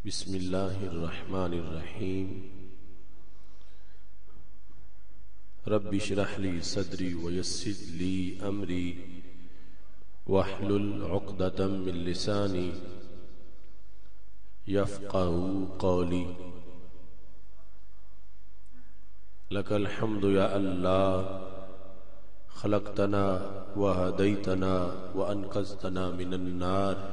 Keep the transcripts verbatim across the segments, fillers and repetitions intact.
بسم اللہ الرحمن الرحیم رب اشرح لی صدری ویسر لی امری واحلل عقدۃ من لسانی یفقہوا قولی لک الحمد یا اللہ خلقتنا وہدیتنا وانقذتنا من النار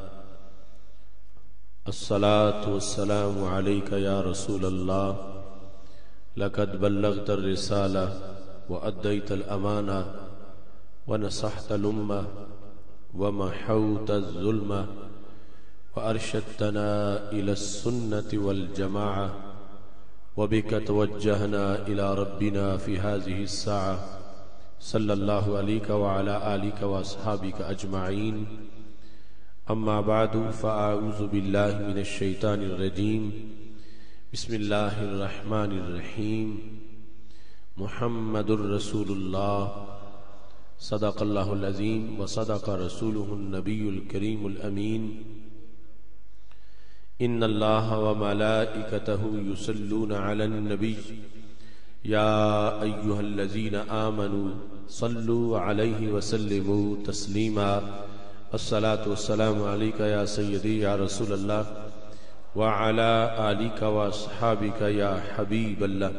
الصلاة والسلام علیک یا رسول اللہ لقد بلغت الرسالة وأديت الأمانة ونصحت الأمة ومحوت الظلمة وأرشدتنا إلى السنة والجماعة وبك توجهنا إلى ربنا في هذه الساعة صلى الله عليك وعلى آلك وأصحابك أجمعين اما بعد فاعوذ باللہ من الشیطان الرجیم بسم اللہ الرحمن الرحیم محمد الرسول اللہ صدق اللہ العظیم وصدق رسولہ النبی الکریم الامین ان اللہ وملائکتہ یصلون علی النبی یا ایہا الذین آمنوا صلوا علیہ وسلموا تسلیما الصلاة والسلام علیکہ یا سیدی یا رسول اللہ وعلی آلکہ واصحابکہ یا حبیب اللہ۔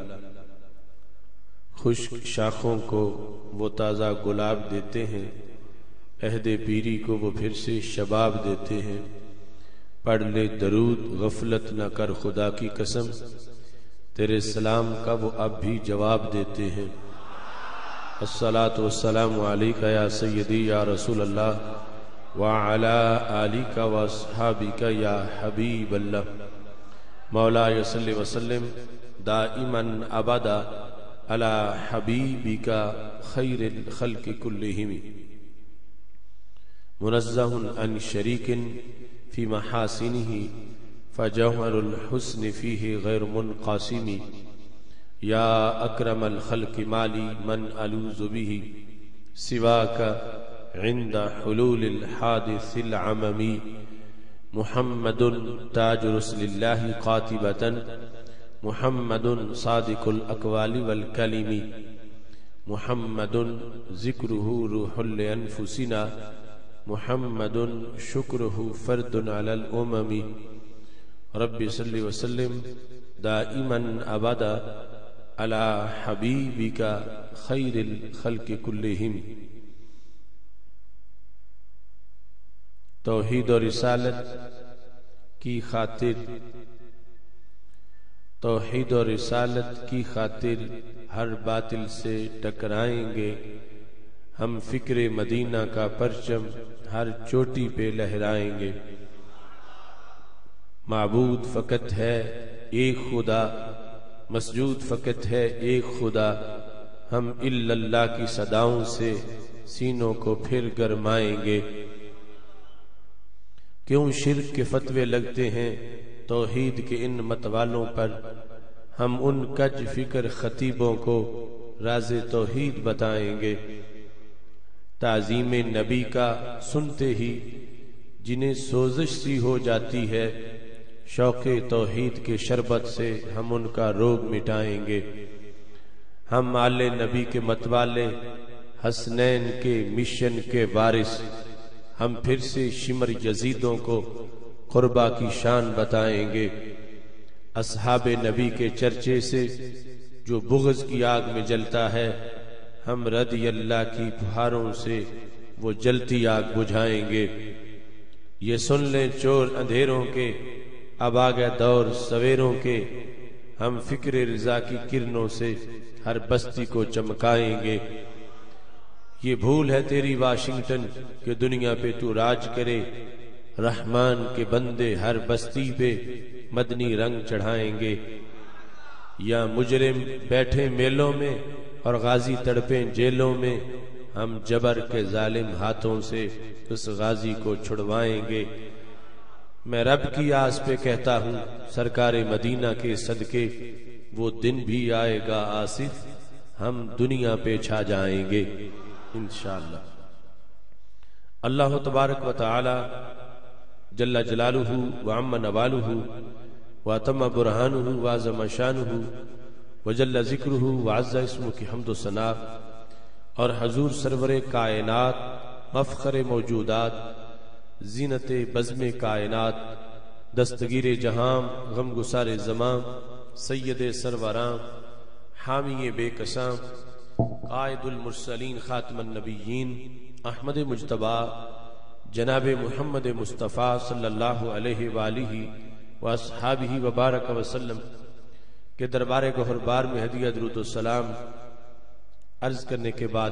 خشک شاخوں کو وہ تازہ گلاب دیتے ہیں، عہد پیری کو وہ پھر سے شباب دیتے ہیں۔ پڑھ لے درود غفلت نہ کر خدا کی قسم، تیرے سلام کا وہ اب بھی جواب دیتے ہیں۔ الصلاة والسلام علیکہ یا سیدی یا رسول اللہ وعلى آلك واصحابك یا حبیب اللہ۔ مولا صلی وسلم دائما ابدا علی حبیبک خیر الخلق کلہم منزہ عن شریک فی محاسنہ فجوہر الحسن فیہ غیر منقاسم یا اکرم الخلق مالی من الوذ بہ سواک عند حلول الحادث العممی محمد تاج رسل اللہ قاتبتا محمد صادق الاقوال والکلم محمد ذکرہ روح لانفسنا محمد شکرہ فرد علی الامم۔ رب صلی وسلم دائما ابدا علی حبیبک خیر الخلق کلہم۔ توحید و رسالت کی خاطر توحید و رسالت کی خاطر ہر باطل سے ٹکرائیں گے ہم، فکر مدینہ کا پرچم ہر چوٹی پہ لہرائیں گے۔ معبود فقط ہے ایک خدا، مسجود فقط ہے ایک خدا، ہم الا اللہ کی صداؤں سے سینوں کو پھر گرمائیں گے۔ کیوں شرک کے فتوے لگتے ہیں توحید کے ان متوالوں پر، ہم ان کج فکر خطیبوں کو راز توحید بتائیں گے۔ تعظیم نبی کا سنتے ہی جنہیں سوزش سی ہو جاتی ہے، شوق توحید کے شربت سے ہم ان کا روگ مٹائیں گے۔ ہم آل نبی کے متوالے، حسنین کے مشن کے وارث، ہم پھر سے شمر یزیدوں کو قربا کی شان بتائیں گے۔ اصحاب نبی کے چرچے سے جو بغض کی آگ میں جلتا ہے، ہم رضی اللہ کی پہاروں سے وہ جلتی آگ بجھائیں گے۔ یہ سن لیں چور اندھیروں کے، اب آ گیا دور سویروں کے، ہم فکر رضا کی کرنوں سے ہر بستی کو چمکائیں گے۔ یہ بھول ہے تیری واشنگٹن کہ دنیا پہ تو راج کرے، رحمان کے بندے ہر بستی پہ مدنی رنگ چڑھائیں گے۔ یا مجرم بیٹھے میلوں میں اور غازی تڑپیں جیلوں میں، ہم جبر کے ظالم ہاتھوں سے اس غازی کو چھڑوائیں گے۔ میں رب کی آس پہ کہتا ہوں سرکار مدینہ کے صدقے، وہ دن بھی آئے گا آصف، ہم دنیا پہ چھا جائیں گے انشاءاللہ۔ اللہ تبارک و تعالی جل جلالہ و عم نوالہ واتم برہانہ وعظم شانہ وجل ذکرہ وعز اسمہ کی حمد و ثنا، اور حضور سرور کائنات، مفخر موجودات، زینت بزم کائنات، دستگیر جہاں، غم گسار زمان، سید سروراں، حامی بے کساں، قائد المرسلین، خاتم النبیین، احمد مجتبی جناب محمد مصطفیٰ صلی اللہ علیہ وآلہ واصحابہ وبارک وسلم کے دربار گہربار میں ہدیہ درود السلام عرض کرنے کے بعد،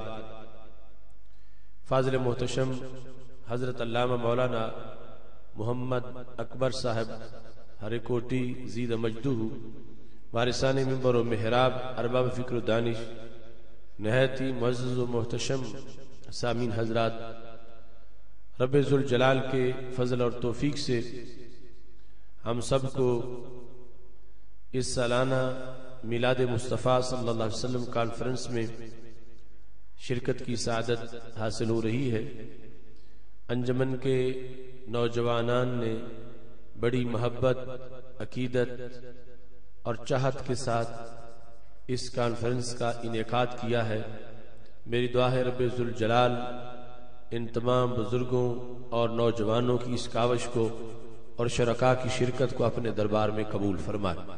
فاضل محتشم حضرت علامہ مولانا محمد اکبر صاحب ہر کوٹی زید مجدہ، وارثان منبر و محراب، ارباب فکر و دانش، نہایت ہی معزز و محتشم سامعین حضرات، رب ذوالجلال کے فضل اور توفیق سے ہم سب کو اس سالانہ میلاد مصطفیٰ صلی اللہ علیہ وسلم کانفرنس میں شرکت کی سعادت حاصل ہو رہی ہے۔ انجمن کے نوجوانان نے بڑی محبت، عقیدت اور چاہت کے ساتھ اس کانفرنس کا انعقاد کیا ہے۔ میری دعا ہے رب ذوالجلال ان تمام بزرگوں اور نوجوانوں کی اس کاوش کو اور شرکاء کی شرکت کو اپنے دربار میں قبول فرمائے۔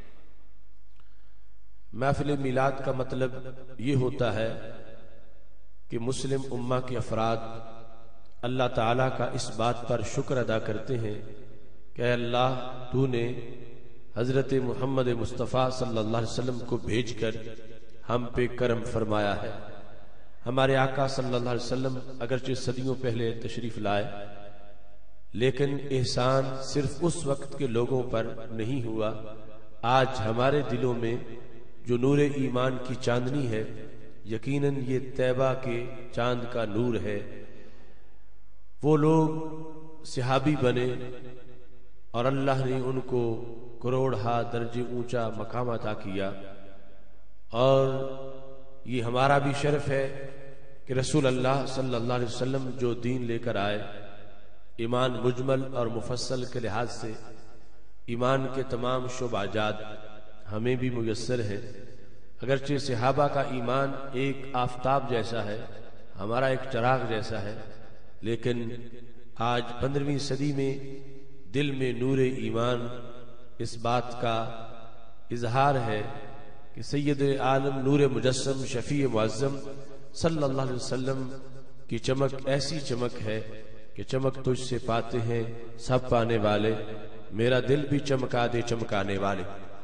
محفل میلاد کا مطلب یہ ہوتا ہے کہ مسلم امہ کے افراد اللہ تعالیٰ کا اس بات پر شکر ادا کرتے ہیں کہ اے اللہ، تو نے حضرت محمد مصطفیٰ صلی اللہ علیہ وسلم کو بھیج کر ہم پہ کرم فرمایا ہے۔ ہمارے آقا صلی اللہ علیہ وسلم اگرچہ صدیوں پہلے تشریف لائے، لیکن احسان صرف اس وقت کے لوگوں پر نہیں ہوا۔ آج ہمارے دلوں میں جو نور ایمان کی چاندنی ہے، یقیناً یہ طیبہ کے چاند کا نور ہے۔ وہ لوگ صحابی بنے اور اللہ نے ان کو کروڑ ہا درجے اونچا مقام عطا کیا، اور یہ ہمارا بھی شرف ہے کہ رسول اللہ صلی اللہ علیہ وسلم جو دین لے کر آئے، ایمان مجمل اور مفصل کے لحاظ سے ایمان کے تمام شعبہ جات ہمیں بھی میسر ہے۔ اگرچہ صحابہ کا ایمان ایک آفتاب جیسا ہے، ہمارا ایک چراغ جیسا ہے، لیکن آج پندرہویں صدی میں دل میں نور ایمان اس بات کا اظہار ہے کہ سید عالم نور مجسم شفیع معظم صلی اللہ علیہ وسلم کی چمک ایسی چمک ہے کہ چمک تجھ سے پاتے ہیں سب پانے والے، میرا دل بھی چمکا دے چمکانے والے۔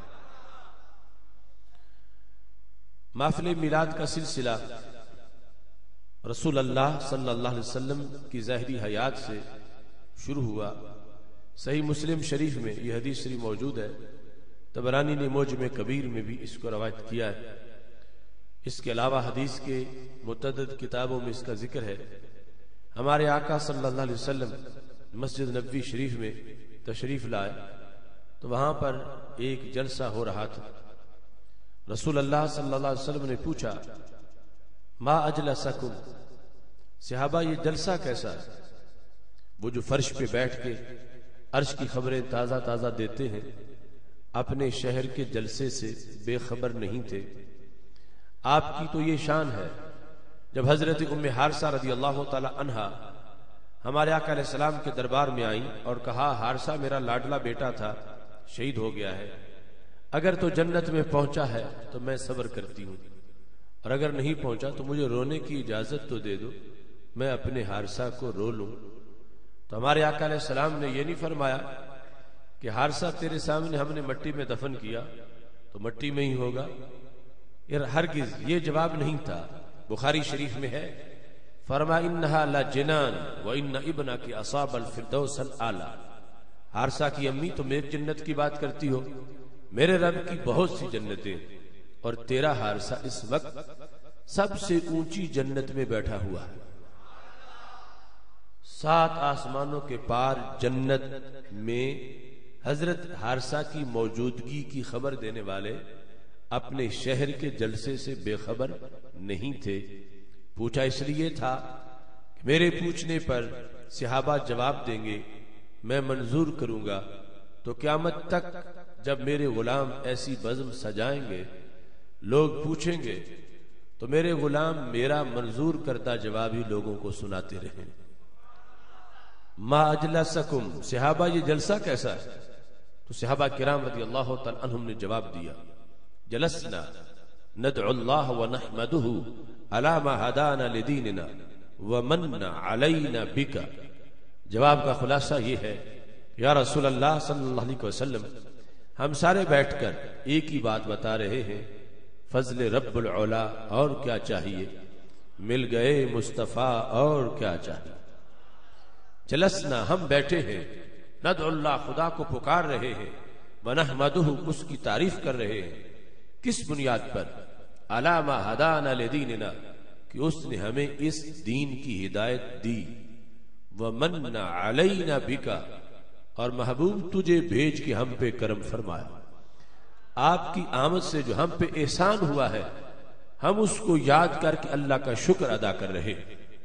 محفل میلاد کا سلسلہ رسول اللہ صلی اللہ علیہ وسلم کی ظاہری حیات سے شروع ہوا۔ صحیح مسلم شریف میں یہ حدیث شریف موجود ہے، طبرانی نے معجم کبیر میں بھی اس کو روایت کیا ہے۔ اس کے علاوہ حدیث کے متعدد کتابوں میں اس کا ذکر ہے۔ ہمارے آقا صلی اللہ علیہ وسلم مسجد نبوی شریف میں تشریف لائے تو وہاں پر ایک جلسہ ہو رہا تھا۔ رسول اللہ صلی اللہ علیہ وسلم نے پوچھا، ما اجلسکم، صحابہ یہ جلسہ کیسا ہے؟ وہ جو فرش پہ بیٹھ کے عرش کی خبریں تازہ تازہ دیتے ہیں، اپنے شہر کے جلسے سے بے خبر نہیں تھے۔ آپ کی تو یہ شان ہے، جب حضرت ام حارثہ رضی اللہ تعالی عنہا ہمارے آقا علیہ السلام کے دربار میں آئیں اور کہا، حارثہ میرا لاڈلا بیٹا تھا، شہید ہو گیا ہے، اگر تو جنت میں پہنچا ہے تو میں صبر کرتی ہوں، اور اگر نہیں پہنچا تو مجھے رونے کی اجازت تو دے دو، میں اپنے حارثہ کو رو لوں۔ تو ہمارے آقا علیہ السلام نے یہ نہیں فرمایا کہ حارثہ تیرے سامنے ہم نے مٹی میں دفن کیا تو مٹی میں ہی ہوگا، یار ہرگز یہ جواب نہیں تھا۔ بخاری شریف میں ہے، فرما انہا لجنان وان ابنک اصاب الفردوس الاعلی، حارثہ کی امی تم ایک جنت کی بات کرتی ہو، میرے رب کی بہت سی جنتیں، اور تیرا حارثہ اس وقت سب سے اونچی جنت میں بیٹھا ہوا ہے۔ سات آسمانوں کے پار جنت میں حضرت حارثہ کی موجودگی کی خبر دینے والے اپنے شہر کے جلسے سے بے خبر نہیں تھے۔ پوچھا اس لیے تھا کہ میرے پوچھنے پر صحابہ جواب دیں گے، میں منظور کروں گا تو قیامت تک جب میرے غلام ایسی بزم سجائیں گے لوگ پوچھیں گے تو میرے غلام میرا منظور کردہ جواب ہی لوگوں کو سناتے رہیں. ما اجلسکم، صحابہ یہ جلسہ کیسا ہے؟ تو صحابہ کرام رضی اللہ تعالی عنہم نے جواب دیا جلسنا ندعو اللہ ونحمدہ علی ما ہدانا لدیننا ومن علینا بک. جواب کا خلاصہ یہ ہے یا رسول اللہ صلی اللہ علیہ وسلم ہم سارے بیٹھ کر ایک ہی بات بتا رہے ہیں، فضل رب العلا اور کیا چاہیے، مل گئے مصطفیٰ اور کیا چاہیے. جلسنا ہم بیٹھے ہیں، ندعو اللہ خدا کو پکار رہے ہیں، ونحمدہ اس کی تعریف کر رہے ہیں. کس بنیاد پر؟ علی ما ہدانا لدیننا کہ اس نے ہمیں اس دین کی ہدایت دی، ومن علینا بکا اور محبوب تجھے بھیج کے ہم پہ کرم فرمایا. آپ کی آمد سے جو ہم پہ احسان ہوا ہے ہم اس کو یاد کر کے اللہ کا شکر ادا کر رہے.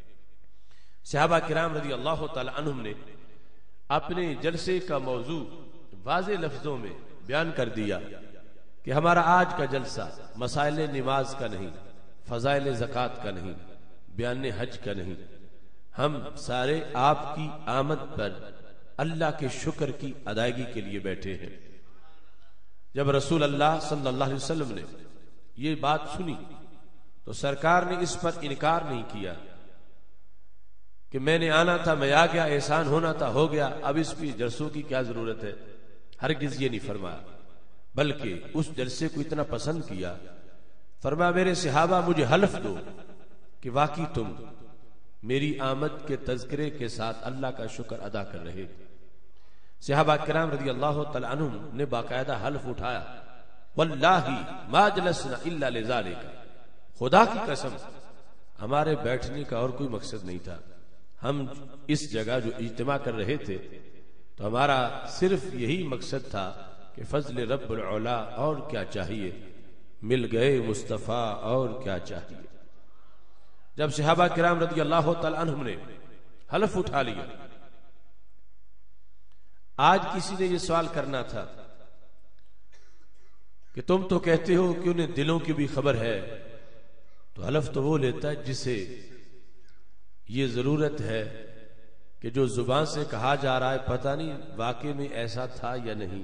صحابہ کرام رضی اللہ تعالی عنہم نے اپنے جلسے کا موضوع واضح لفظوں میں بیان کر دیا کہ ہمارا آج کا جلسہ مسائل نماز کا نہیں، فضائل زکوٰۃ کا نہیں، بیان حج کا نہیں. ہم سارے آپ کی آمد پر اللہ کے شکر کی ادائیگی کے لیے بیٹھے ہیں. جب رسول اللہ صلی اللہ علیہ وسلم نے یہ بات سنی تو سرکار نے اس پر انکار نہیں کیا کہ میں نے آنا تھا، میں آ گیا، احسان ہونا تھا، ہو گیا، اب اس پہ جلسوں کی کیا ضرورت ہے. ہرگز یہ نہیں فرمایا، بلکہ اس جلسے کو اتنا پسند کیا، فرمایا میرے صحابہ مجھے حلف دو کہ واقعی تم میری آمد کے تذکرے کے ساتھ اللہ کا شکر ادا کر رہے تھے. صحابہ کرام رضی اللہ تعالی عنہم نے باقاعدہ حلف اٹھایا واللہ ما جلسنا الا لذالک، خدا کی قسم ہمارے بیٹھنے کا اور کوئی مقصد نہیں تھا. ہم اس جگہ جو اجتماع کر رہے تھے تو ہمارا صرف یہی مقصد تھا کہ فضل رب العلا اور کیا چاہیے، مل گئے مصطفیٰ اور کیا چاہیے. جب صحابہ کرام رضی اللہ تعالی عنہم نے حلف اٹھا لیا، آج کسی نے یہ سوال کرنا تھا کہ تم تو کہتے ہو کہ انہیں دلوں کی بھی خبر ہے، تو حلف تو وہ لیتا ہے جسے یہ ضرورت ہے کہ جو زبان سے کہا جا رہا ہے پتہ نہیں واقعے میں ایسا تھا یا نہیں.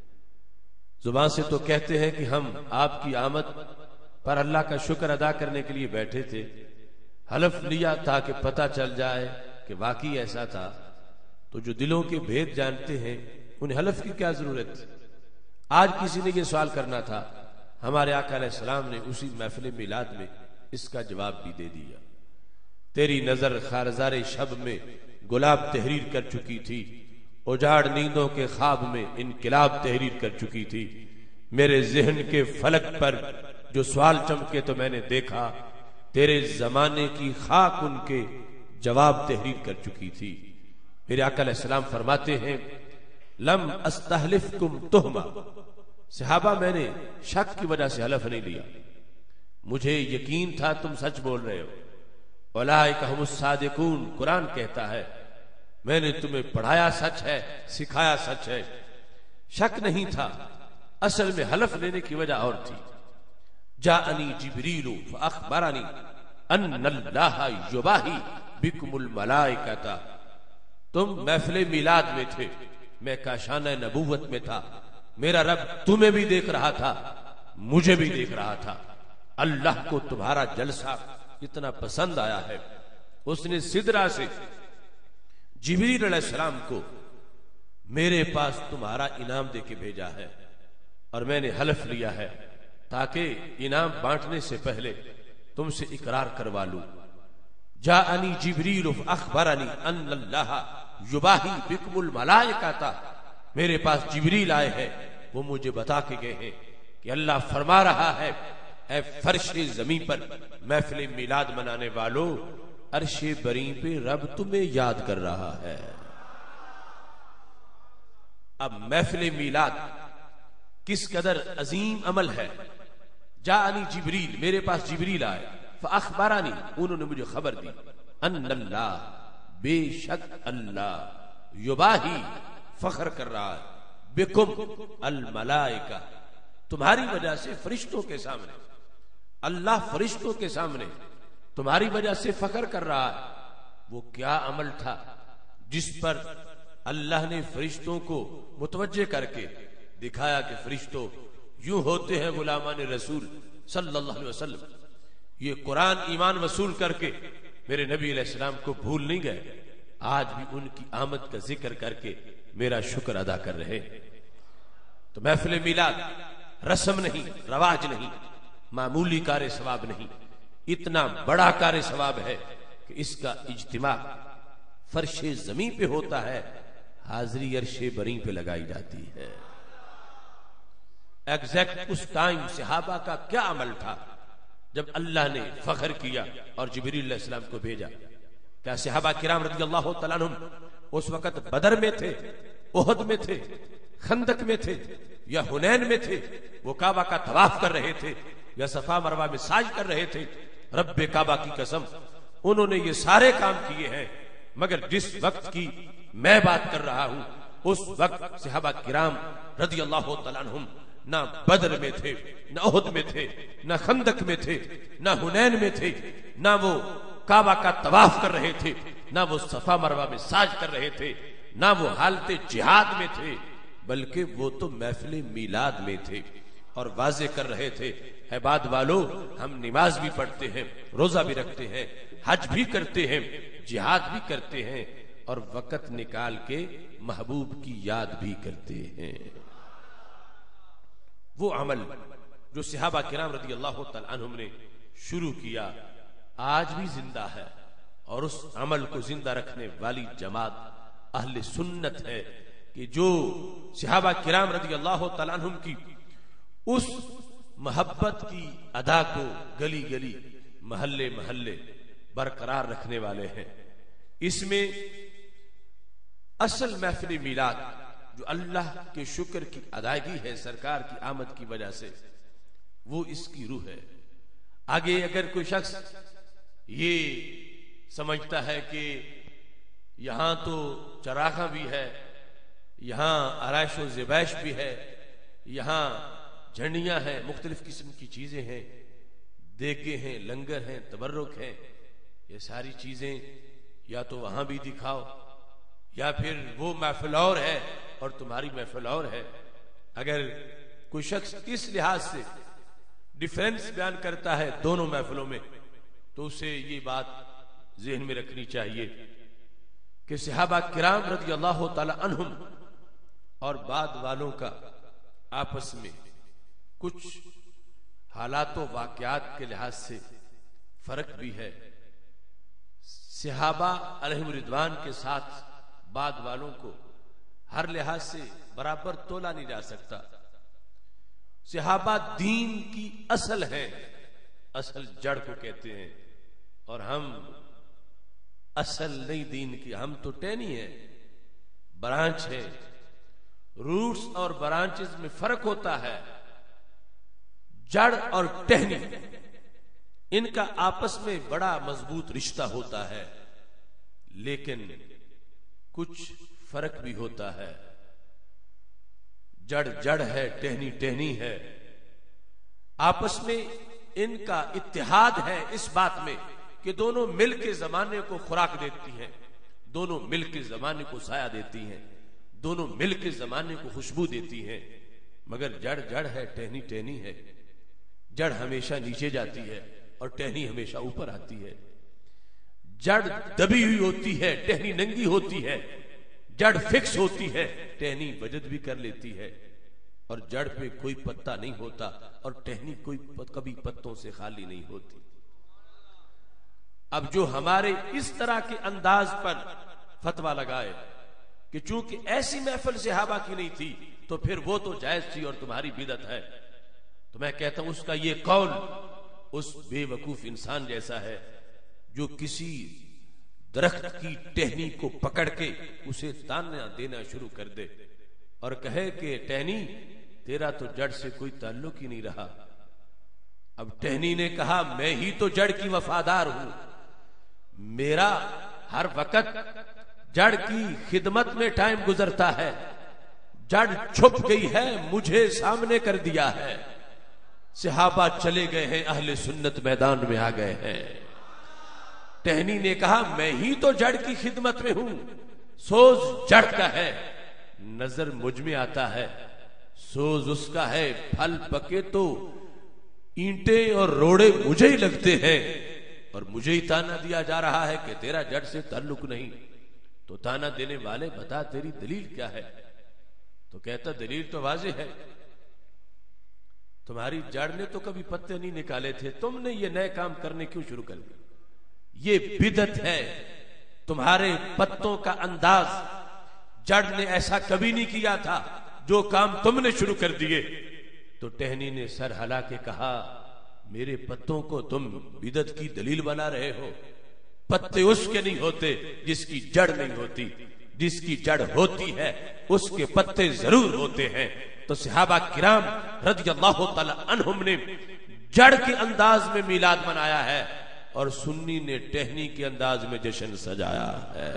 زبان سے تو کہتے ہیں کہ ہم آپ کی آمد پر اللہ کا شکر ادا کرنے کے لیے بیٹھے تھے، حلف لیا تاکہ پتہ چل جائے کہ واقعی ایسا تھا. تو جو دلوں کے بھید جانتے ہیں انہیں حلف کی کیا ضرورت تھی. آج کسی نے یہ سوال کرنا تھا، ہمارے آقا علیہ السلام نے اسی محفل میلاد میں اس کا جواب بھی دے دیا. تیری نظر خارزار شب میں گلاب تحریر کر چکی تھی، اجاڑ نیندوں کے خواب میں انقلاب تحریر کر چکی تھی. میرے ذہن کے فلک پر جو سوال چمکے تو میں نے دیکھا، تیرے زمانے کی خاک ان کے جواب تحریر کر چکی تھی. میرے آقا علیہ السلام فرماتے ہیں لم استحلفکم تہمہ، صحابہ میں نے شک کی وجہ سے حلف نہیں لیا، مجھے یقین تھا تم سچ بول رہے ہو. اولئک هم الصادقون، قرآن کہتا ہے میں نے تمہیں پڑھایا سچ ہے، سکھایا سچ ہے. شک نہیں تھا، اصل میں حلف لینے کی وجہ اور تھی. جاءنی جبریل فاخبرنی ان اللہ یباہی بکم الملائکۃ، تم محفل میلاد میں تھے، میں کاشانہ نبوت میں تھا، میرا رب تمہیں بھی دیکھ رہا تھا، مجھے بھی دیکھ رہا تھا. اللہ کو تمہارا جلسہ اتنا پسند آیا ہے، اس نے سدرا سے جبریل علیہ السلام کو میرے پاس تمہارا انعام دے کے بھیجا ہے، اور میں نے حلف لیا ہے تاکہ انعام بانٹنے سے پہلے تم سے اقرار کروا لوں. جاءنی جبریل فاخبرنی ان اللہ یباہی بکم الملائکۃ، میرے پاس جبریل آئے ہیں، وہ مجھے بتا کے گئے ہیں کہ اللہ فرما رہا ہے اے فرش زمین پر محفل میلاد منانے والوں، عرش بری پہ رب تمہیں یاد کر رہا ہے. اب محفل میلاد کس قدر عظیم عمل ہے. جاءنی جبریل، میرے پاس جبریل آئے، فاخبرانی، انہوں نے مجھے خبر دی، ان اللہ، بے شک اللہ، یباہی، فخر کر رہا ہے، बिकुम अल मलाइका, तुम्हारी वजह से फरिश्तों के सामने, अल्लाह फरिश्तों के सामने तुम्हारी वजह से फख्र कर रहा है। वो क्या अमल था जिस पर अल्लाह ने फरिश्तों को मुतवज्जे करके दिखाया कि फरिश्तों यूं होते हैं गुलामान रसूल सल्लल्लाहु अलैहि वसल्लम। ये कुरान ईमान वसूल करके मेरे नबी अलैहिस्सलाम को भूल नहीं गए, आज भी उनकी आमद का जिक्र करके मेरा शुक्र अदा कर रहे। तो महफिल मिलाद रस्म नहीं, रवाज नहीं, मामूली कार्य सवाब नहीं, इतना बड़ा कार्य सवाब है कि इसका इज्तिमा फर्शे जमीन पे होता है, हाजिरी अरशे बरी पे लगाई जाती है। एग्जैक्ट उस टाइम सहाबा का क्या अमल था जब अल्लाह ने फख्र किया और जिब्रील अलैहिस्सलाम को भेजा। क्या सहाबा किराम रज़ियल्लाहु तआला अन्हुम उस वक्त बदर में थे, ओहद में थे, खंदक में थे या हुनैन में थे? वो काबा का तवाफ कर रहे थे या सफा मरवा में साज कर रहे थे? रब्बे काबा की कसम उन्होंने ये सारे काम किए हैं, मगर जिस वक्त की मैं बात कर रहा हूं उस वक्त सहाबा किराम रज़ियल्लाहु तआला अन्हुम ना बदर में थे, ना ओहद में थे, ना खंदक में थे, ना हुनैन में थे, ना वो काबा का तवाफ कर रहे थे, ना वो सफा मरवा में साज कर रहे थे, ना वो हालते जिहाद में थे, बल्कि वो तो महफिल मीलाद में थे और वाजे कर रहे थे, है बात वालों हम नमाज भी पढ़ते हैं, रोजा भी रखते हैं, हज भी करते हैं, जिहाद भी करते हैं और वक़्त निकाल के महबूब की याद भी करते हैं। वो अमल जो सहाबा किराम रज़ियल्लाहु तआला अन्हुम ने शुरू किया आज भी जिंदा है और उस अमल को जिंदा रखने वाली जमात अहले सुन्नत है कि जो सहाबा किराम रज़ियल्लाहु तआला अन्हुम की उस मोहब्बत की अदा को गली गली महल्ले महल्ले बरकरार रखने वाले हैं। इसमें असल महफिल मिलाद जो अल्लाह के शुक्र की अदायगी है सरकार की आमद की वजह से, वो इसकी रूह है। आगे अगर कोई शख्स ये समझता है कि यहां तो चरागा भी है, यहां आराइश व ज़िबाइश भी है, यहां झंडियां हैं, मुख्तलिफ किस्म की चीजें हैं, देगे हैं, लंगर हैं, तबर्रुक हैं, ये सारी चीजें या तो वहां भी दिखाओ या फिर वो महफिल और है और तुम्हारी महफिल और है। अगर कोई शख्स इस लिहाज से डिफरेंस बयान करता है दोनों महफिलों में तो उसे ये बात ज़हन में रखनी चाहिए कि सहाबा किराम रज़ियल्लाहु तआला अन्हुम और बाद वालों का आपस में कुछ हालात व वाक़यात के लिहाज से फर्क भी है। सहाबा अलैहिम रिदवान के साथ बाद वालों को हर लिहाज से बराबर तोला नहीं जा सकता। सहाबा दीन की असल है, असल जड़ को कहते हैं, और हम असल नहीं दीन की, हम तो टहनी है, ब्रांच है। रूट्स और ब्रांचेस में फर्क होता है। जड़ और टहनी इनका आपस में बड़ा मजबूत रिश्ता होता है, लेकिन कुछ फर्क भी होता है। जड़ जड़ है, टहनी टहनी है। आपस में इनका इत्तेहाद है इस बात में कि दोनों मिल के जमाने को खुराक देती हैं, दोनों मिल के जमाने को साया देती हैं, दोनों मिल के जमाने को खुशबू देती हैं। मगर जड़ जड़ है, टहनी टहनी है। जड़ हमेशा नीचे जाती है और टहनी हमेशा ऊपर आती है। जड़ दबी हुई होती है, टहनी नंगी होती है। जड़ फिक्स होती है, टहनी वजद भी कर लेती है। और जड़ पे कोई पत्ता नहीं होता और टहनी कोई पत, कभी पत्तों से खाली नहीं होती। अब जो हमारे इस तरह के अंदाज पर फतवा लगाए कि चूंकि ऐसी महफिल सहाबा की नहीं थी तो फिर वो तो जायज थी और तुम्हारी बिदअत है, तो मैं कहता हूं उसका ये कौल उस बेवकूफ इंसान जैसा है जो किसी दरख्त की टहनी को पकड़ के उसे ताना देना शुरू कर दे और कहे कि टहनी तेरा तो जड़ से कोई ताल्लुक ही नहीं रहा। अब टहनी ने कहा मैं ही तो जड़ की वफादार हूं, मेरा हर वक्त जड़ की खिदमत में टाइम गुजरता है। جڑ چھپ گئی ہے مجھے سامنے کر دیا ہے. صحابہ چلے گئے ہیں، اہل سنت میدان میں آ گئے ہیں. ٹہنی نے کہا میں ہی تو جڑ کی خدمت میں ہوں، سوز جڑ کا ہے، نظر مجھ میں آتا ہے سوز اس کا ہے، پھل پکے تو اینٹیں اور روڑے مجھے ہی لگتے ہیں، اور مجھے ہی تانا دیا جا رہا ہے کہ تیرا جڑ سے تعلق نہیں. تو تانا دینے والے بتا تیری دلیل کیا ہے؟ تو کہتا دلیل تو واضح ہے، تمہاری جڑ نے تو کبھی پتے نہیں نکالے تھے، تم نے یہ نئے کام کرنے کیوں شروع کر دیے؟ یہ بدعت ہے، تمہارے پتوں کا انداز، جڑ نے ایسا کبھی نہیں کیا تھا جو کام تم نے شروع کر دیے. تو ٹہنی نے سر ہلا کے کہا میرے پتوں کو تم بدعت کی دلیل بنا رہے ہو، پتے اس کے نہیں ہوتے جس کی جڑ نہیں ہوتی، جس کی جڑ ہوتی ہے اس کے پتے ضرور ہوتے ہیں. تو صحابہ کرام رضی اللہ تعالی عنہم نے جڑ کے انداز میں میلاد منایا ہے، اور سنی نے ٹہنی کے انداز میں جشن سجایا ہے.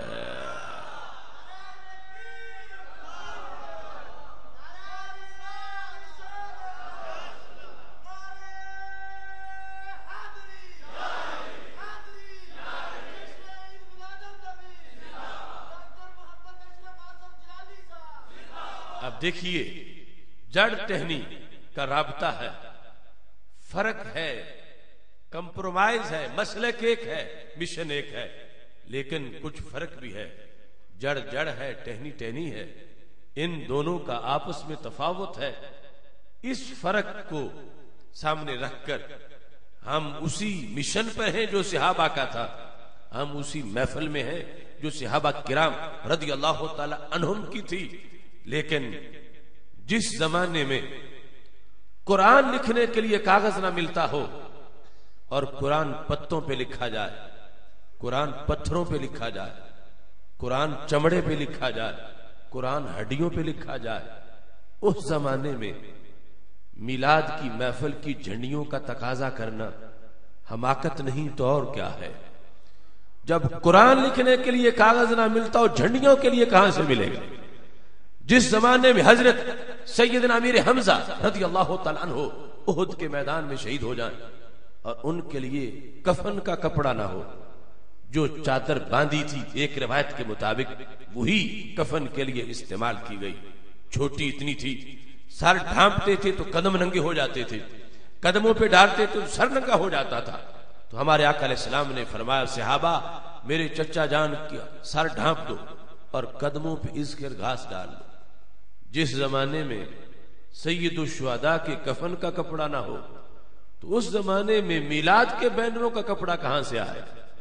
اب دیکھیے جڑ ٹہنی کا رابطہ ہے، فرق ہے، کمپرومائز ہے، مسلک ایک ہے، مشن ایک ہے، لیکن کچھ فرق بھی ہے. جڑ جڑ ہے، ٹہنی ٹہنی ہے، ان دونوں کا آپس میں تفاوت ہے. اس فرق کو سامنے رکھ کر ہم اسی مشن پر ہیں جو صحابہ کا تھا، ہم اسی محفل میں ہیں جو صحابہ کرام رضی اللہ تعالی عنہم کی تھی. لیکن جس زمانے میں قرآن لکھنے کے لیے کاغذ نہ ملتا ہو اور قرآن پتوں پہ لکھا جائے، قرآن پتھروں پہ لکھا جائے، قرآن چمڑے پہ لکھا جائے، قرآن ہڈیوں پہ لکھا جائے، اس زمانے میں میلاد کی محفل کی جھنڈیوں کا تقاضا کرنا حماقت نہیں تو اور کیا ہے. جب قرآن لکھنے کے لیے کاغذ نہ ملتا ہو، جھنڈیوں کے لیے کہاں سے ملے گا؟ جس زمانے میں حضرت سیدنا امیر حمزہ رضی اللہ تعالیٰ عنہ احد کے میدان میں شہید ہو جائیں اور ان کے لیے کفن کا کپڑا نہ ہو، جو چادر باندھی تھی ایک روایت کے مطابق وہی کفن کے لیے استعمال کی گئی. چھوٹی اتنی تھی، سر ڈھانپتے تھے تو قدم ننگے ہو جاتے تھے، قدموں پہ ڈالتے تو سر ننگا ہو جاتا تھا. تو ہمارے آقا علیہ السلام نے فرمایا صحابہ میرے چچا جان کی سر ڈھانپ دو اور قدموں پہ اس کے گھاس ڈال دو. جس زمانے میں سید الشہداء کے کفن کا کپڑا نہ ہو تو اس زمانے میں میلاد کے بینروں کا کپڑا کہاں سے آئے؟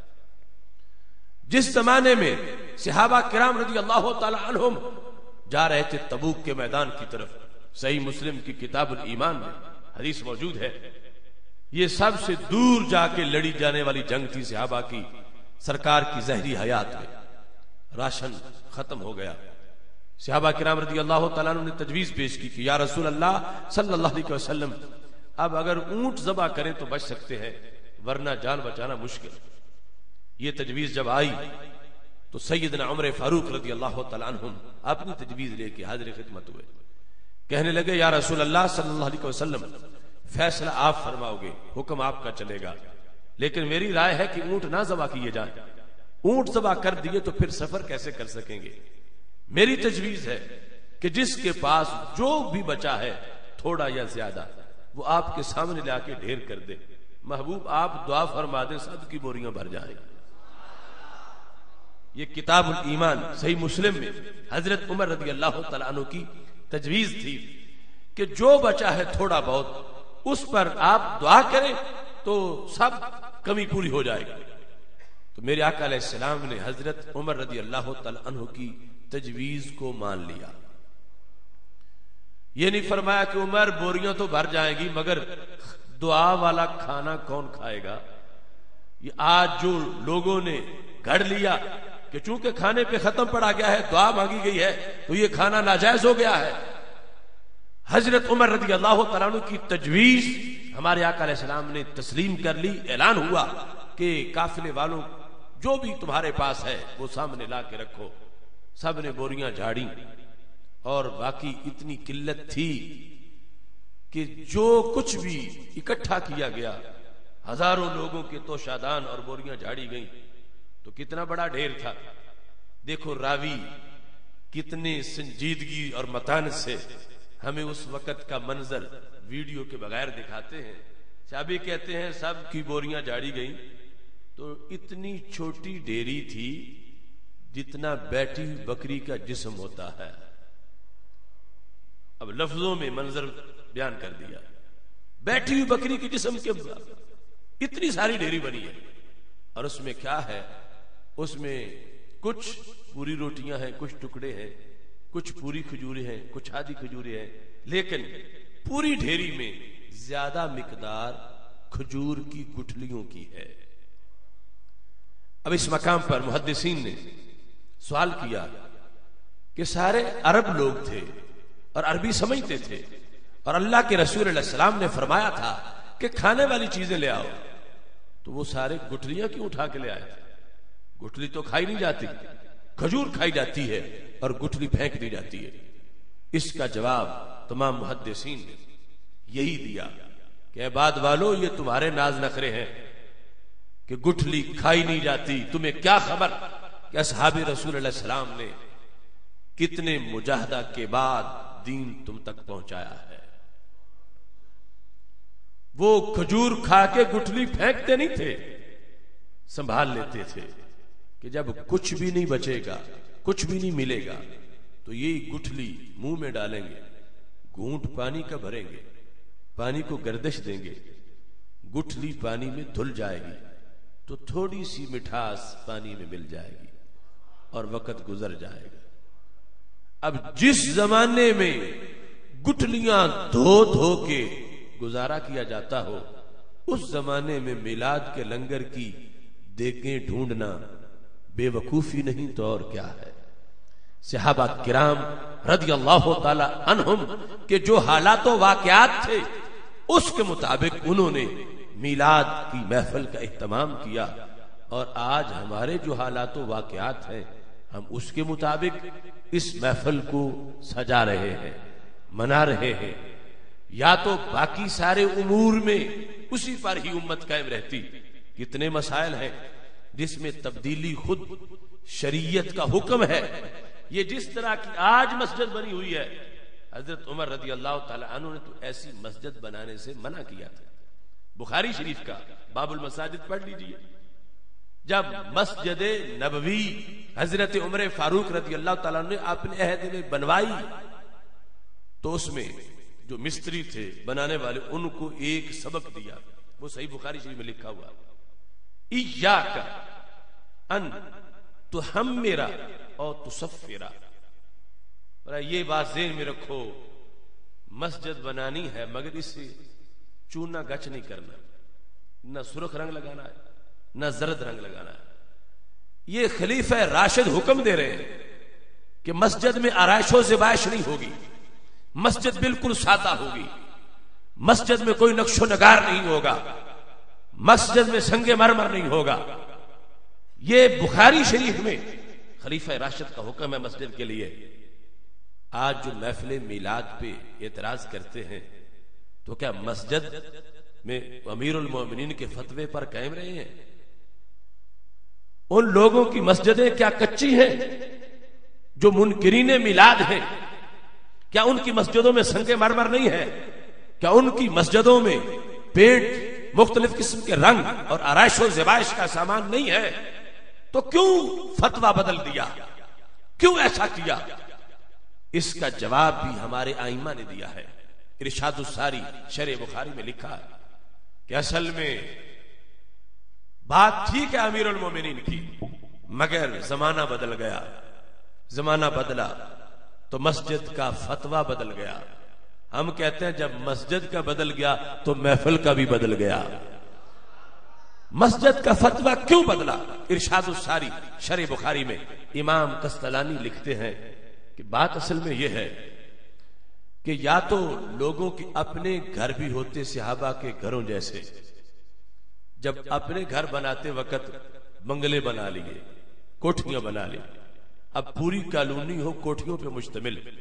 جس زمانے میں صحابہ کرام رضی اللہ تعالی عنہم جا رہے تھے تبوک کے میدان کی طرف، صحیح مسلم کی کتاب الایمان میں حدیث موجود ہے، یہ سب سے دور جا کے لڑی جانے والی جنگ تھی صحابہ کی. سرکار کی زہری حیات میں راشن ختم ہو گیا. صحابہ کرام رضی اللہ تعالیٰ عنہ نے تجویز پیش کی کہ یا رسول اللہ صلی اللہ علیہ وسلم اب اگر اونٹ ذبح کریں تو بچ سکتے ہیں ورنہ جان بچانا مشکل. یہ تجویز جب آئی تو سیدنا عمر فاروق رضی اللہ تعالیٰ عنہم اپنی تجویز لے کے حاضر خدمت ہوئے. کہنے لگے یا رسول اللہ صلی اللہ علیہ وسلم فیصلہ آپ فرماؤ گے، حکم آپ کا چلے گا، لیکن میری رائے ہے کہ اونٹ نہ ذبح کیے جائیں. اونٹ ذبح کر دیے تو پھر سفر کیسے کر سکیں گے؟ میری تجویز ہے کہ جس کے پاس جو بھی بچا ہے تھوڑا یا زیادہ وہ آپ کے سامنے لا کے ڈھیر کر دے. محبوب آپ دعا فرما دیں سب کی بوریاں بھر جائیں. یہ کتاب الایمان صحیح مسلم میں حضرت عمر رضی اللہ تعالیٰ عنہ کی تجویز تھی کہ جو بچا ہے تھوڑا بہت اس پر آپ دعا کریں تو سب کمی پوری ہو جائے گی. تو میرے آقا علیہ السلام نے حضرت عمر رضی اللہ تعالیٰ عنہ کی تجویز کو مان لیا. یہ نہیں فرمایا کہ عمر بوریاں تو بھر جائیں گی مگر دعا والا کھانا کون کھائے گا. یہ آج جو لوگوں نے گھڑ لیا کہ چونکہ کھانے پہ ختم پڑا گیا ہے، دعا مانگی گئی ہے تو یہ کھانا ناجائز ہو گیا ہے. حضرت عمر رضی اللہ تعالیٰ عنہ کی تجویز ہمارے آقا علیہ السلام نے تسلیم کر لی. اعلان ہوا کہ قافلے والوں جو بھی تمہارے پاس ہے وہ سامنے لا کے رکھو. سب نے بوریاں جھاڑی اور باقی اتنی قلت تھی کہ جو کچھ بھی اکٹھا کیا گیا ہزاروں لوگوں کے تو شادان اور بوریاں جھاڑی گئیں تو کتنا بڑا ڈھیر تھا. دیکھو راوی کتنے سنجیدگی اور متانت سے ہمیں اس وقت کا منظر ویڈیو کے بغیر دکھاتے ہیں. صحابی کہتے ہیں سب کی بوریاں جھاڑی گئیں تو اتنی چھوٹی ڈیری تھی جتنا بیٹھی بکری کا جسم ہوتا ہے. اب لفظوں میں منظر بیان کر دیا. بیٹھی ہوئی بکری کے جسم کے اتنی ساری ڈیری بنی ہے اور اس میں کیا ہے؟ اس میں کچھ پوری روٹیاں ہیں، کچھ ٹکڑے ہیں، کچھ پوری کھجورے ہیں، کچھ آدھی کھجورے ہیں، لیکن پوری ڈھیری میں زیادہ مقدار کھجور کی گٹھلیوں کی ہے. اب اس مقام پر محدثین نے سوال کیا کہ سارے عرب لوگ تھے اور عربی سمجھتے تھے اور اللہ کے رسول علیہ السلام نے فرمایا تھا کہ کھانے والی چیزیں لے آؤ، تو وہ سارے گٹھلیاں کیوں اٹھا کے لے آئے تھے؟ گٹھلی تو کھائی نہیں جاتی، کھجور کھائی جاتی ہے اور گٹھلی پھینک دی جاتی ہے. اس کا جواب تمام محدثین نے یہی دیا کہ عباد والو یہ تمہارے ناز نخرے ہیں کہ گٹھلی کھائی نہیں جاتی، تمہیں کیا خبر کہ اصحاب رسول علیہ السلام نے کتنے مجاہدہ کے بعد دین تم تک پہنچایا ہے. وہ کھجور کھا کے گٹھلی پھینکتے نہیں تھے، سنبھال لیتے تھے کہ جب کچھ بھی نہیں بچے گا، کچھ بھی نہیں ملے گا تو یہی گٹھلی منہ میں ڈالیں گے، گھونٹ پانی کا بھریں گے، پانی کو گردش دیں گے، گٹھلی پانی میں دھل جائے گی تو تھوڑی سی مٹھاس پانی میں مل جائے گی اور وقت گزر جائے گا. اب جس زمانے میں گٹھلیاں دھو دھو کے گزارا کیا جاتا ہو، اس زمانے میں میلاد کے لنگر کی دیگیں ڈھونڈنا بے وقوفی نہیں تو اور کیا ہے. صحابہ کرام رضی اللہ تعالی عنہم کے جو حالات و واقعات تھے اس کے مطابق انہوں نے میلاد کی محفل کا اہتمام کیا، اور آج ہمارے جو حالات و واقعات ہیں ہم اس کے مطابق اس محفل کو سجا رہے ہیں، منا رہے ہیں. یا تو باقی سارے امور میں اسی پر ہی امت قائم رہتی. کتنے مسائل ہیں جس میں تبدیلی خود شریعت کا حکم ہے. یہ جس طرح کی آج مسجد بنی ہوئی ہے، حضرت عمر رضی اللہ تعالی عنہ نے تو ایسی مسجد بنانے سے منع کیا تھا. بخاری شریف کا باب المساجد پڑھ لیجئے. جب مسجد نبوی حضرت عمر فاروق رضی اللہ تعالیٰ نے اپنے عہد میں بنوائی تو اس میں جو مستری تھے بنانے والے ان کو ایک سبق دیا، وہ صحیح بخاری شریف میں لکھا ہوا، ایاک ان تحمرا اور تصفرا. یہ بات ذہن میں رکھو، مسجد بنانی ہے مگر اسے چونا گچ نہیں کرنا، نہ سرخ رنگ لگانا ہے نہ زرد رنگ لگانا ہے. یہ خلیفہ راشد حکم دے رہے ہیں کہ مسجد میں آرائش و زیبائش نہیں ہوگی، مسجد بالکل سادہ ہوگی، مسجد میں کوئی نقش و نگار نہیں ہوگا، مسجد میں سنگ مرمر نہیں ہوگا. یہ بخاری شریف میں خلیفہ راشد کا حکم ہے مسجد کے لیے. آج جو محفل میلاد پہ اعتراض کرتے ہیں تو کیا مسجد میں امیر المومنین کے فتوے پر قائم رہے ہیں؟ ان لوگوں کی مسجدیں کیا کچی ہیں جو منکرین میلاد ہیں؟ کیا ان کی مسجدوں میں سنگ مرمر نہیں ہے؟ کیا ان کی مسجدوں میں پینٹ مختلف قسم کے رنگ اور آرائش و زیبائش کا سامان نہیں ہے؟ تو کیوں فتویٰ بدل دیا؟ کیوں ایسا کیا؟ اس کا جواب بھی ہمارے ائمہ نے دیا ہے. ارشاد الساری شرح بخاری میں لکھا ہے کہ اصل میں بات ٹھیک ہے امیر المومنین کی، مگر زمانہ بدل گیا. زمانہ بدلا تو مسجد کا فتویٰ بدل گیا. ہم کہتے ہیں جب مسجد کا بدل گیا تو محفل کا بھی بدل گیا. مسجد کا فتویٰ کیوں بدلا؟ ارشاد الساری شرح بخاری میں امام قسطلانی لکھتے ہیں کہ بات اصل میں یہ ہے کہ یا تو لوگوں کے اپنے گھر بھی ہوتے صحابہ کے گھروں جیسے، جب اپنے گھر بناتے وقت بنگلے بنا لیے، کوٹھیاں بنا لی. اب پوری کالونی ہو کوٹھیوں پہ مشتمل،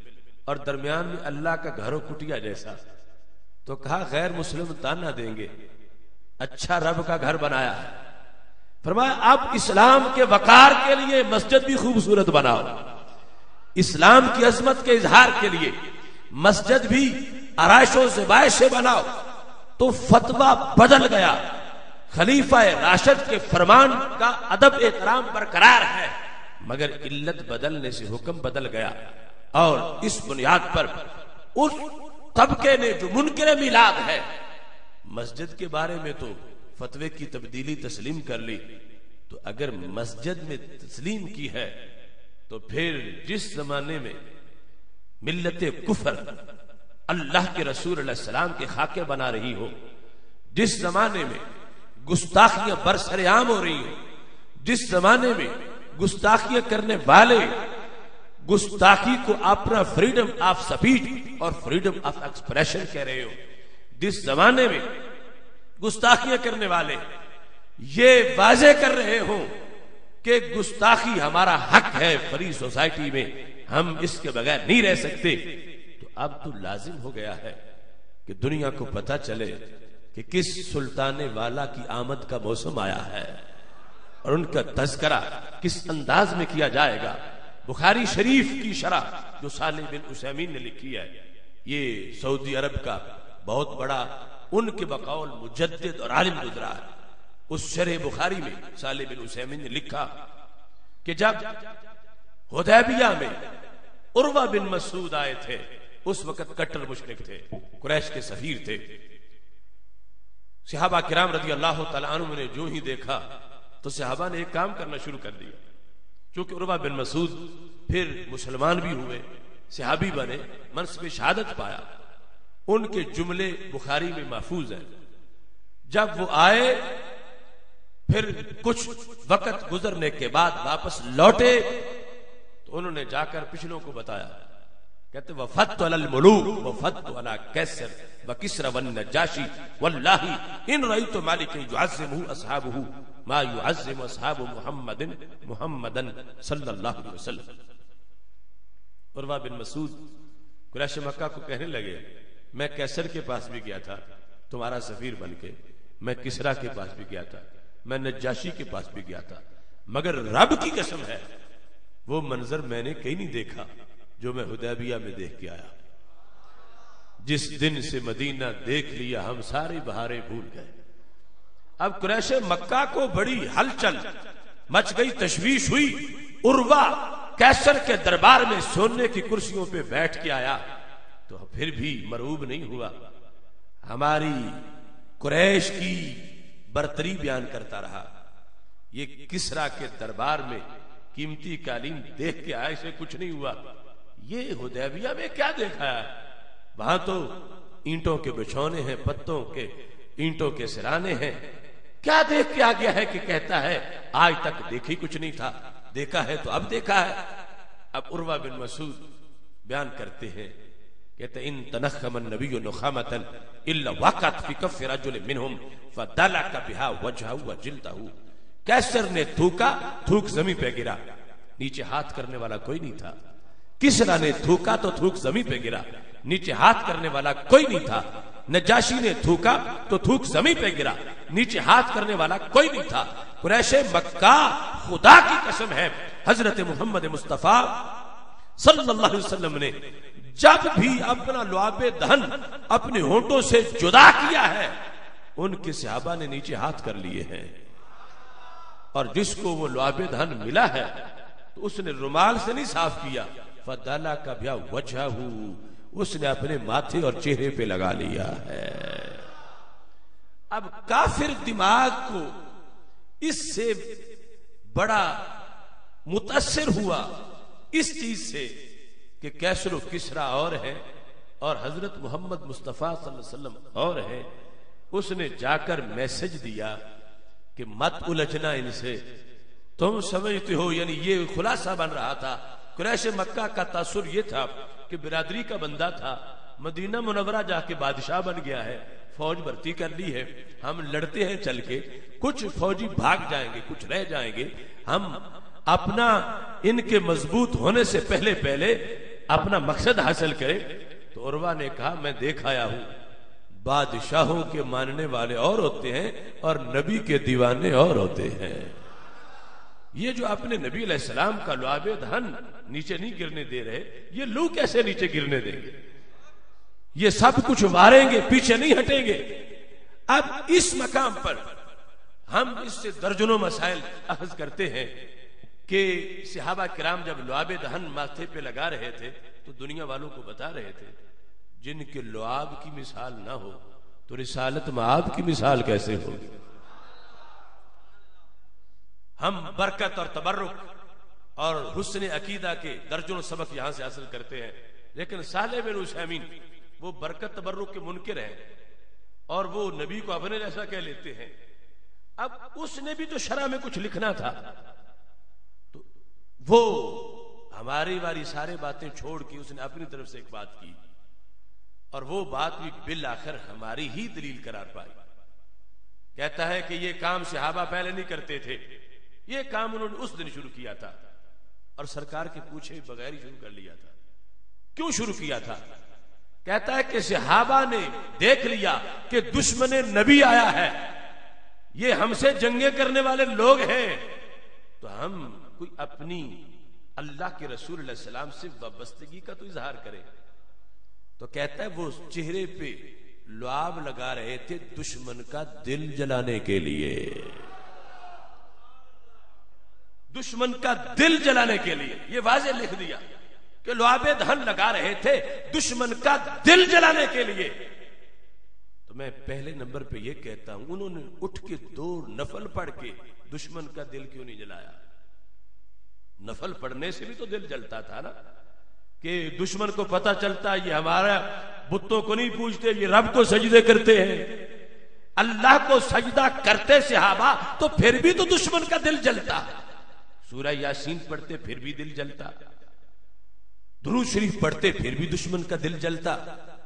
اور درمیان میں اللہ کا گھر و کٹیا جیسا، تو کہا غیر مسلم تانا دیں گے، اچھا رب کا گھر بنایا ہے۔ فرمایا اب اسلام کے وقار کے لیے مسجد بھی خوبصورت بناؤ، اسلام کی عظمت کے اظہار کے لیے مسجد بھی آرائش و زیبائش سے بناؤ۔ تو فتویٰ بدل گیا، خلیفہ راشد کے فرمان کا ادب احترام برقرار ہے، مگر علت بدلنے سے حکم بدل گیا، اور اس بنیاد پر اس طبقے نے جو منکر میلاد ہے، مسجد کے بارے میں تو فتوے کی تبدیلی تسلیم کر لی، تو اگر مسجد میں تسلیم کی ہے تو پھر جس زمانے میں ملت کفر اللہ کے رسول علیہ السلام کے خاکے بنا رہی ہو، جس زمانے میں گستاخیاں برسر عام ہو رہی ہو، جس زمانے میں گستاخیاں کرنے والے گستاخی کو اپنا فریڈم آف سپیچ اور فریڈم آف ایکسپریشن کہہ رہے ہو، جس زمانے میں گستاخیاں کرنے والے یہ واضح کر رہے ہوں کہ گستاخی ہمارا حق ہے فری سوسائٹی میں، ہم اس کے بغیر نہیں رہ سکتے، تو اب تو لازم ہو گیا ہے کہ دنیا کو پتہ چلے کہ کس سلطان والا کی آمد کا موسم آیا ہے، اور ان کا تذکرہ کس انداز میں کیا جائے گا۔ بخاری شریف کی شرح جو صالح بن عثیمین نے لکھی ہے، یہ سعودی عرب کا بہت بڑا ان کے بقول مجدد اور عالم گزرا ہے۔ اس شرح بخاری میں صالح بن عثیمین نے لکھا کہ جب حدیبیہ میں عروہ بن مسعود آئے تھے، اس وقت کٹر مشرک تھے، قریش کے سفیر تھے، صحابہ کرام رضی اللہ تعالیٰ عنہ نے جو ہی دیکھا تو صحابہ نے ایک کام کرنا شروع کر دیا، چونکہ عروہ بن مسعود پھر مسلمان بھی ہوئے، صحابی بنے، منصب شہادت پایا، ان کے جملے بخاری میں محفوظ ہیں۔ جب وہ آئے پھر کچھ وقت گزرنے کے بعد واپس لوٹے تو انہوں نے جا کر پچھلوں کو بتایا، کہتے وفدت علی الملوک وفدت علی کیسر وکسرى والنجاشی واللہ ان رأیت مالک يعظمہ اصحابہ ما يعظم اصحاب محمد محمدا صلی اللہ علیہ وسلم۔ عروہ بن مسعود قریش مکہ کو کہنے لگے میں کیسر کے پاس بھی گیا تھا تمہارا سفیر بن کے، میں کسرا کے پاس بھی گیا تھا، میں نجاشی کے پاس بھی گیا تھا، مگر رب کی قسم ہے وہ منظر میں نے کہیں نہیں دیکھا جو میں حدیبیہ میں دیکھ کے آیا۔ جس دن سے مدینہ دیکھ لیا ہم ساری بہاریں بھول گئے۔ اب قریش مکہ کو بڑی ہلچل مچ گئی، تشویش ہوئی، عروہ کیسر کے دربار میں سونے کی کرسیوں پہ بیٹھ کے آیا تو پھر بھی مرعوب نہیں ہوا، ہماری قریش کی برتری بیان کرتا رہا۔ یہ کسرا کے دربار میں قیمتی قالین دیکھ کے آئے سے کچھ نہیں ہوا، یہ حدیبیہ میں کیا دیکھا ہے؟ وہاں تو اینٹوں کے بچھونے ہیں، پتوں کے اینٹوں کے سرانے ہیں، کیا دیکھ کے آ گیا ہے کہ کہتا ہے آج تک دیکھی کچھ نہیں تھا، دیکھا ہے تو اب دیکھا ہے۔ اب عروہ بن مسعود بیان کرتے ہیں، کہتے ان تنخم النبی نخامتا الا وقعت فی کف رجل منہم فدلک بها وجہہ وجلدہ۔ کیسر نے تھوکا، تھوک زمین پہ گرا، نیچے ہاتھ کرنے والا کوئی نہیں تھا۔ کسرا نے تھوکا تو تھوک زمین پہ گرا، نیچے ہاتھ کرنے والا کوئی نہیں تھا۔ نجاشی نے تھوکا تو تھوک زمین پہ گرا، نیچے ہاتھ کرنے والا کوئی نہیں تھا۔ قریش مکہ خدا کی قسم ہے حضرت محمد مصطفیٰ صلی اللہ علیہ وسلم نے جب بھی اپنا لعاب دہن اپنے ہونٹوں سے جدا کیا ہے ان کے صحابہ نے نیچے ہاتھ کر لیے ہیں، اور جس کو وہ لعاب دہن ملا ہے تو اس نے رومال سے نہیں صاف کیا، فدلک بها وجہہ، اس نے اپنے ماتھے اور چہرے پہ لگا لیا ہے۔ اب کافر دماغ کو اس سے بڑا متاثر ہوا اس چیز سے کہ کیسر و کسرا اور ہے اور حضرت محمد مصطفیٰ صلی اللہ علیہ وسلم اور ہے، اس نے جا کر میسج دیا کہ مت الجھنا ان سے، تم سمجھتے ہو، یعنی یہ خلاصہ بن رہا تھا۔ قریش مکہ کا تاثر یہ تھا کہ برادری کا بندہ تھا، مدینہ منورہ جا کے بادشاہ بن گیا ہے، فوج بھرتی کر لی ہے، ہم لڑتے ہیں چل کے، کچھ فوجی بھاگ جائیں گے، کچھ رہ جائیں گے، ہم اپنا ان کے مضبوط ہونے سے پہلے پہلے اپنا مقصد حاصل کرے. تو عروہ نے کہا میں دیکھ آیا ہوں بادشاہوں کے ماننے والے اور ہوتے ہیں اور نبی کے دیوانے اور ہوتے ہیں. یہ جو اپنے نبی علیہ السلام کا لعاب دہن نیچے نہیں گرنے دے رہے, یہ لو کیسے نیچے گرنے دیں گے؟ یہ سب کچھ ماریں گے, پیچھے نہیں ہٹیں گے. اب اس مقام پر ہم اس سے درجنوں مسائل اخذ کرتے ہیں کہ صحابہ کرام جب لعاب دہن ماتھے پہ لگا رہے تھے تو دنیا والوں کو بتا رہے تھے جن کے لعاب کی مثال نہ ہو تو رسالت مآب کی مثال کیسے ہوگی. ہم برکت اور تبرک اور حسن عقیدہ کے درجنوں سبق یہاں سے حاصل کرتے ہیں, لیکن صالح بن عثیمین وہ برکت تبرک کے منکر ہیں اور وہ نبی کو اپنے جیسا کہہ لیتے ہیں. اب اس نے بھی تو شرح میں کچھ لکھنا تھا, تو وہ ہماری والی سارے باتیں چھوڑ کے اس نے اپنی طرف سے ایک بات کی, اور وہ بات بھی بالآخر ہماری ہی دلیل قرار پائی. کہتا ہے کہ یہ کام صحابہ پہلے نہیں کرتے تھے, یہ کام انہوں نے اس دن شروع کیا تھا اور سرکار کے پوچھے بغیر ہی شروع کر لیا تھا. کیوں شروع کیا تھا؟ کہتا ہے کہ صحابہ نے دیکھ لیا کہ دشمن نبی آیا ہے, یہ ہم سے جنگیں کرنے والے لوگ ہیں, تو ہم کوئی اپنی اللہ کے رسول علیہ السلام سے وابستگی کا تو اظہار کرے. تو کہتا ہے وہ چہرے پہ لعاب لگا رہے تھے دشمن کا دل جلانے کے لیے, دشمن کا دل جلانے کے لیے. یہ واضح لکھ دیا کہ لعاب دہن لگا رہے تھے دشمن کا دل جلانے کے لیے. تو میں پہلے نمبر پہ یہ کہتا ہوں انہوں نے اٹھ کے دو نفل پڑھ کے دشمن کا دل کیوں نہیں جلایا؟ نفل پڑھنے سے بھی تو دل جلتا تھا نا, کہ دشمن کو پتہ چلتا یہ ہمارا بتوں کو نہیں پوجتے, یہ رب کو سجدے کرتے ہیں. اللہ کو سجدہ کرتے صحابہ تو پھر بھی تو دشمن کا دل جلتا. سورہ یاسین پڑھتے پھر بھی دل جلتا, درود شریف پڑھتے پھر بھی دشمن کا دل جلتا.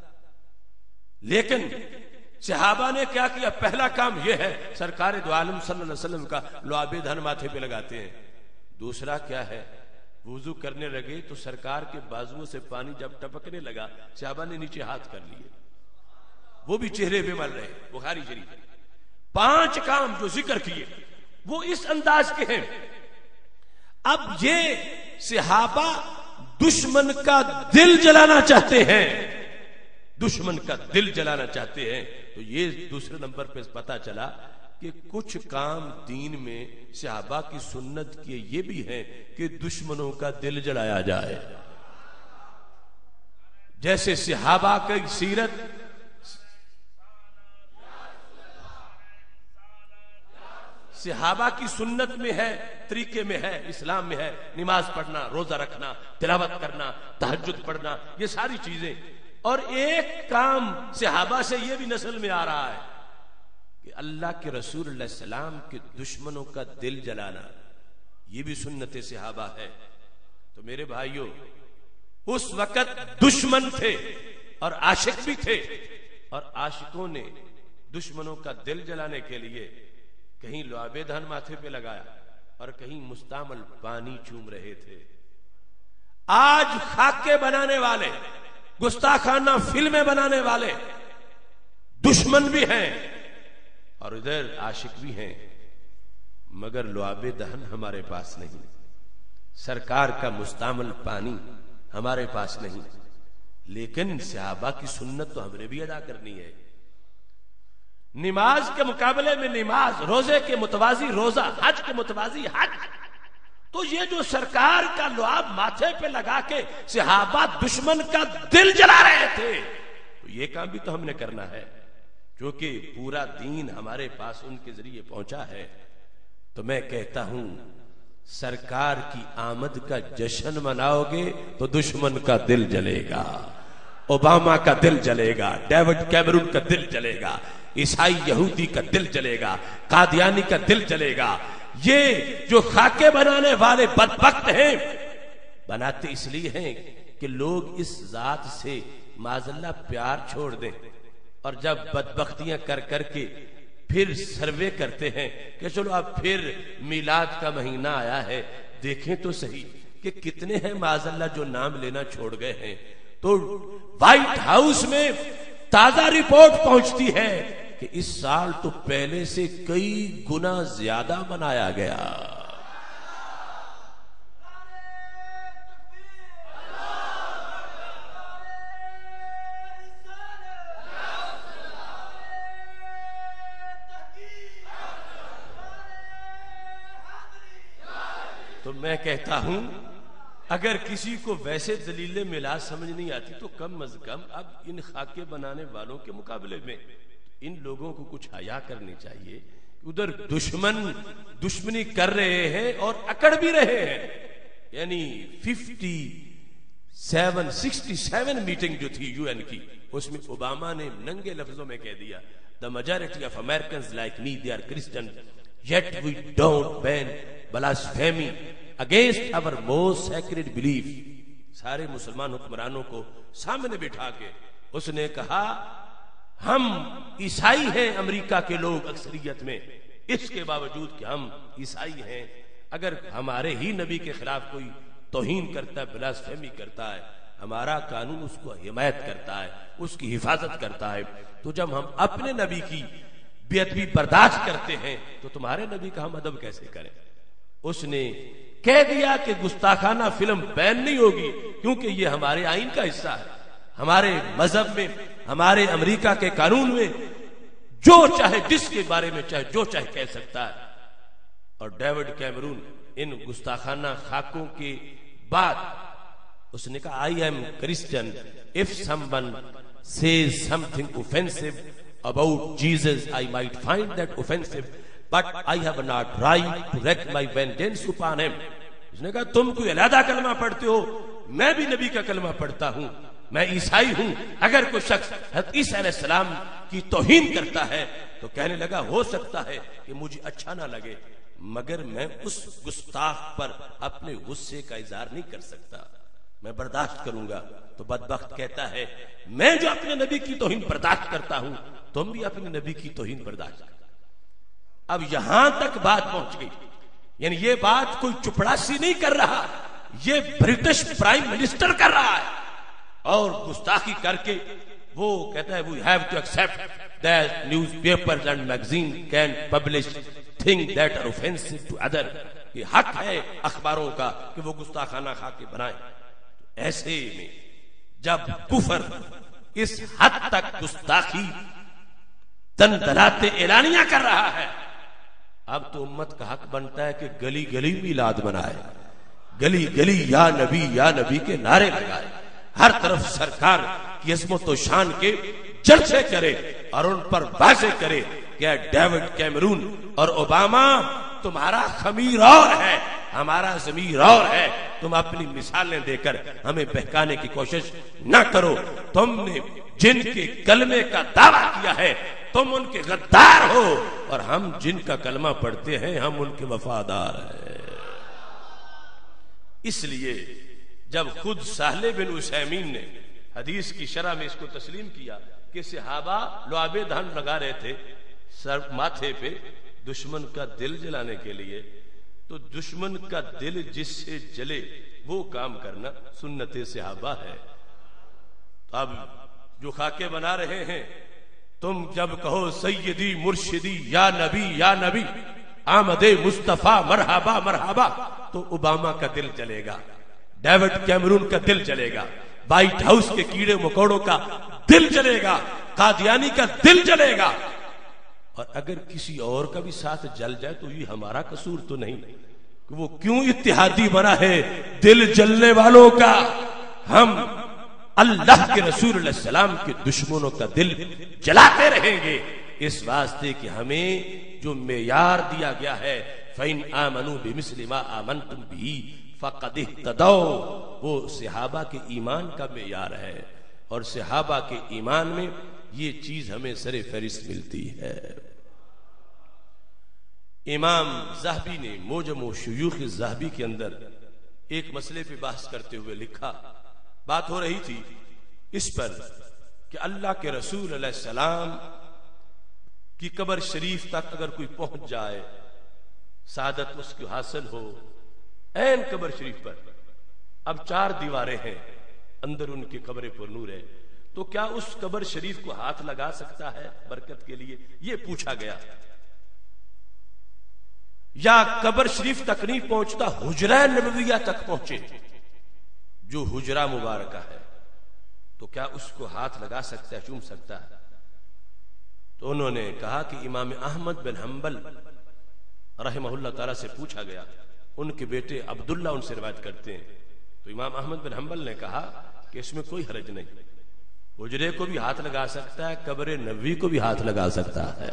لیکن صحابہ نے کیا کیا؟ پہلا کام یہ ہے سرکار دو عالم صلی اللہ علیہ وسلم کا لعاب دہن ماتھے پہ لگاتے ہیں. دوسرا کیا ہے؟ وضو کرنے لگے تو سرکار کے بازوؤں سے پانی جب ٹپکنے لگا صحابہ نے نیچے ہاتھ کر لیے, وہ بھی چہرے پہ مل رہے. بخاری شریف پانچ کام جو ذکر کیے وہ اس انداز کے ہیں. اب یہ صحابہ دشمن کا دل جلانا چاہتے ہیں, دشمن کا دل جلانا چاہتے ہیں. تو یہ دوسرے نمبر پہ پتا چلا کہ کچھ کام دین میں صحابہ کی سنت کے یہ بھی ہیں کہ دشمنوں کا دل جلایا جائے. جیسے صحابہ کی سیرت صحابہ کی سنت میں ہے, طریقے میں ہے, اسلام میں ہے, نماز پڑھنا, روزہ رکھنا, تلاوت کرنا, تہجد پڑھنا, یہ ساری چیزیں. اور ایک کام صحابہ سے یہ بھی نسل میں آ رہا ہے کہ اللہ کے رسول علیہ السلام کے دشمنوں کا دل جلانا, یہ بھی سنت صحابہ ہے. تو میرے بھائیوں اس وقت دشمن تھے اور عاشق بھی تھے, اور عاشقوں نے دشمنوں کا دل جلانے کے لیے کہیں لعاب دہن ماتھے پہ لگایا اور کہیں مستعمل پانی چوم رہے تھے. آج خاکے بنانے والے, گستاخانہ فلمیں بنانے والے دشمن بھی ہیں اور ادھر عاشق بھی ہیں, مگر لعاب دہن ہمارے پاس نہیں, سرکار کا مستعمل پانی ہمارے پاس نہیں. لیکن صحابہ کی سنت تو ہم نے بھی ادا کرنی ہے. نماز کے مقابلے میں نماز, روزے کے متوازی روزہ, حج کے متوازی حج. تو یہ جو سرکار کا لعاب ماتھے پہ لگا کے صحابہ دشمن کا دل جلا رہے تھے, تو یہ کام بھی تو ہم نے کرنا ہے, کیونکہ پورا دین ہمارے پاس ان کے ذریعے پہنچا ہے. تو میں کہتا ہوں سرکار کی آمد کا جشن مناؤ گے تو دشمن کا دل جلے گا, اوباما کا دل جلے گا, ڈیوڈ کیمرون کا دل جلے گا, عیسائی یہودی کا دل جلے گا, قادیانی کا دل جلے گا. یہ جو خاکے بنانے والے بدبخت ہیں, بناتے اس لیے ہیں کہ لوگ اس ذات سے معاذ اللہ پیار چھوڑ دیں, اور جب بدبختیاں کر کر کے پھر سروے کرتے ہیں کہ چلو اب پھر میلاد کا مہینہ آیا ہے, دیکھیں تو صحیح کہ کتنے ہیں معاذ اللہ جو نام لینا چھوڑ گئے ہیں. تو وائٹ ہاؤس میں تازہ رپورٹ پہنچتی ہے کہ اس سال تو پہلے سے کئی گنا زیادہ بنایا گیا. تو میں کہتا ہوں اگر کسی کو ویسے دلیل ملا سمجھ نہیں آتی تو کم از کم اب ان خاکے بنانے والوں کے مقابلے میں ان لوگوں کو کچھ حیا کرنی چاہیے. ادھر دشمن دشمنی کر رہے ہیں اور اکڑ بھی رہے ہیں. یعنی fifty seven sixty seven meeting جو تھی یو این کی, اس میں اوباما نے ننگے لفظوں میں کہہ دیا the majority of Americans like me they are Christian yet we don't ban blasphemy against our most sacred belief. سارے مسلمان حکمرانوں کو سامنے بٹھا کے اس نے کہا ہم عیسائی ہیں امریکہ کے لوگ اکثریت میں, اس کے باوجود کہ ہم عیسائی ہیں اگر ہمارے ہی نبی کے خلاف کوئی توہین کرتا ہے, بلاسفیمی کرتا ہے, ہمارا قانون اس کو حمایت کرتا ہے, اس کی حفاظت کرتا ہے. تو جب ہم اپنے نبی کی بے ادبی برداشت کرتے ہیں تو تمہارے نبی کا ہم ادب کیسے کریں. اس نے کہہ دیا کہ گستاخانہ فلم بین نہیں ہوگی کیونکہ یہ ہمارے آئین کا حصہ ہے, ہمارے مذہب میں, ہمارے امریکہ کے قانون میں جو چاہے جس کے بارے میں چاہے جو چاہے کہہ سکتا ہے. اور ڈیوڈ کیمرون ان گستاخانہ خاکوں کے بعد اس نے کہا I am Christian, if someone says something offensive about Jesus I might find that offensive but I have not right to wreak my vengeance upon him. اس نے کہا تم کوئی علیحدہ کلمہ پڑھتے ہو, میں بھی نبی کا کلمہ پڑھتا ہوں, میں عیسائی ہوں. اگر کوئی شخص حضرت عیسیٰ علیہ السلام کی توہین کرتا ہے تو کہنے لگا ہو سکتا ہے کہ مجھے اچھا نہ لگے مگر میں اس گستاخ پر اپنے غصے کا اظہار نہیں کر سکتا, میں برداشت کروں گا. تو بدبخت کہتا ہے میں جو اپنے نبی کی توہین برداشت کرتا ہوں تم بھی اپنے نبی کی توہین برداشت کرو. اب یہاں تک بات پہنچ گئی. یعنی یہ بات کوئی چپڑاسی نہیں کر رہا, یہ برٹش پرائم منسٹر کر رہا ہے. اور گستاخی کر کے وہ کہتا ہے we have to accept that newspapers and magazine can publish things that are offensive to other. یہ حق ہے اخباروں کا کہ وہ گستاخانہ خا کے بنائیں. ایسے میں جب کفر اس حد تک گستاخی دندناتے اعلانیہ کر رہا ہے, اب تو امت کا حق بنتا ہے کہ گلی گلی میلاد منائے, گلی گلی یا نبی یا نبی کے نعرے لگائے, ہر طرف سرکار کی عظمت و شان کے جلسے کرے اور ان پر واضح کرے کہ ڈیوڈ کیمرون اور اوباما تمہارا خمیر اور ہے, ہمارا ضمیر اور ہے. تم اپنی مثالیں دے کر ہمیں بہکانے کی کوشش نہ کرو. تم نے جن کے کلمے کا دعویٰ کیا ہے تم ان کے غدار ہو, اور ہم جن کا کلمہ پڑھتے ہیں ہم ان کے وفادار ہیں. اس لیے جب خود سہل بن عثیمین نے حدیث کی شرح میں اس کو تسلیم کیا کہ صحابہ لعاب دہن لگا رہے تھے سر ماتھے پہ دشمن کا دل جلانے کے لیے, تو دشمن کا دل جس سے جلے وہ کام کرنا سنت صحابہ ہے. اب جو خاکے بنا رہے ہیں تم جب کہو سیدی مرشدی یا نبی یا نبی آمد مصطفیٰ مرحبا مرحبا تو اوباما کا دل جلے گا, ڈیوڈ کیمرون کا دل جلے گا, وائٹ ہاؤس کے کیڑے مکوڑوں کا دل جلے گا, قادیانی کا دل جلے گا. اور اگر کسی اور کا بھی ساتھ جل جائے تو یہ ہمارا قصور تو نہیں کہ وہ کیوں اتحادی بنا ہے دل جلنے والوں کا. ہم اللہ کے رسول علیہ السلام کے دشمنوں کا دل جلاتے رہیں گے اس واسطے کہ ہمیں جو معیار دیا گیا ہے فَإِنْ آمَنُوا بِمِثْلِ مَا آمَنْتُمْ بِهِ فَقَدْ اهْتَدَوْا, وہ صحابہ کے ایمان کا معیار ہے, اور صحابہ کے ایمان میں یہ چیز ہمیں سر فہرست ملتی ہے. امام ذہبی نے موجم و شیوخ ذہبی کے اندر ایک مسئلے پہ بحث کرتے ہوئے لکھا, بات ہو رہی تھی اس پر کہ اللہ کے رسول علیہ السلام کی قبر شریف تک اگر کوئی پہنچ جائے, سعادت اس کو حاصل ہو, این قبر شریف پر اب چار دیواریں ہیں، اندر ان کی قبر پر نور ہے، تو کیا اس قبر شریف کو ہاتھ لگا سکتا ہے برکت کے لیے؟ یہ پوچھا گیا. یا قبر شریف تک نہیں پہنچتا، حجرہ نبویہ تک پہنچے جو حجرہ مبارکہ ہے، تو کیا اس کو ہاتھ لگا سکتا ہے، چوم سکتا ہے؟ تو انہوں نے کہا کہ امام احمد بن حنبل رحمہ اللہ تعالی سے پوچھا گیا، ان کے بیٹے عبداللہ ان سے روایت کرتے ہیں. تو امام احمد بن حنبل نے کہا کہ اس میں کوئی حرج نہیں، حجرے کو بھی ہاتھ لگا سکتا ہے، قبر نبوی کو بھی ہاتھ لگا سکتا ہے،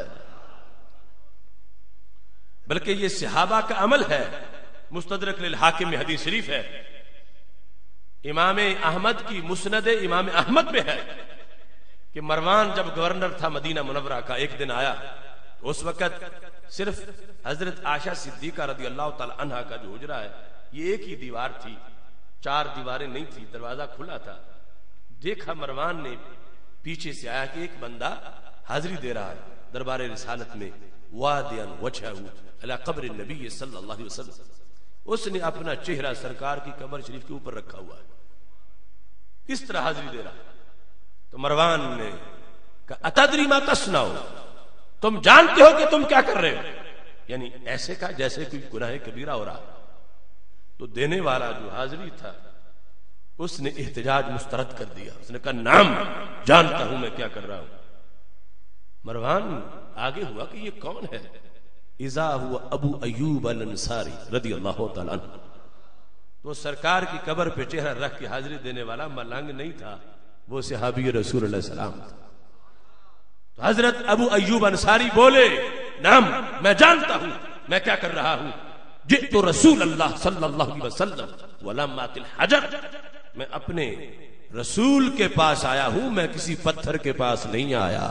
بلکہ یہ صحابہ کا عمل ہے. مستدرک للحاکم میں حدیث شریف ہے، امام احمد کی مسند امام احمد میں ہے کہ مروان جب گورنر تھا مدینہ منورہ کا، ایک دن آیا، اس وقت صرف حضرت عائشہ صدیقہ رضی اللہ تعالی عنہا کا جو حجرہ ہے یہ ایک ہی دیوار تھی، چار دیواریں نہیں تھی، دروازہ کھلا تھا. دیکھا مروان نے پیچھے سے آیا کہ ایک بندہ حاضری دے رہا ہے دربار رسالت میں، وادیاً وجہہ علی قبر النبی صلی اللہ علیہ وسلم، اس نے اپنا چہرہ سرکار کی قبر شریف کے اوپر رکھا ہوا ہے، اس طرح حاضری دے رہا ہے. تو مروان نے کہا اتدری ما تصنع، تم جانتے ہو کہ تم کیا کر رہے ہو؟ یعنی ایسے کہا جیسے کوئی گناہ کبیرہ ہو رہا. تو دینے والا جو حاضری تھا اس نے احتجاج مسترد کر دیا، اس نے کہا نعم، جانتا ہوں میں کیا کر رہا ہوں. مروان آگے ہوا کہ یہ کون ہے؟ اذا ہوا ابو ایوب الانصاری رضی اللہ تعالیٰ عنہ. تو سرکار کی قبر پہ چہرہ رکھ کے حاضری دینے والا ملنگ نہیں تھا، وہ صحابی رسول اللہ صلی اللہ علیہ وسلم تھا. تو حضرت ابو ایوب انصاری بولے نعم، میں جانتا ہوں میں کیا کر رہا ہوں. جئت رسول اللہ صلی اللہ علیہ وسلم ولمات الحجر، میں اپنے رسول کے پاس آیا ہوں، میں کسی پتھر کے پاس نہیں آیا.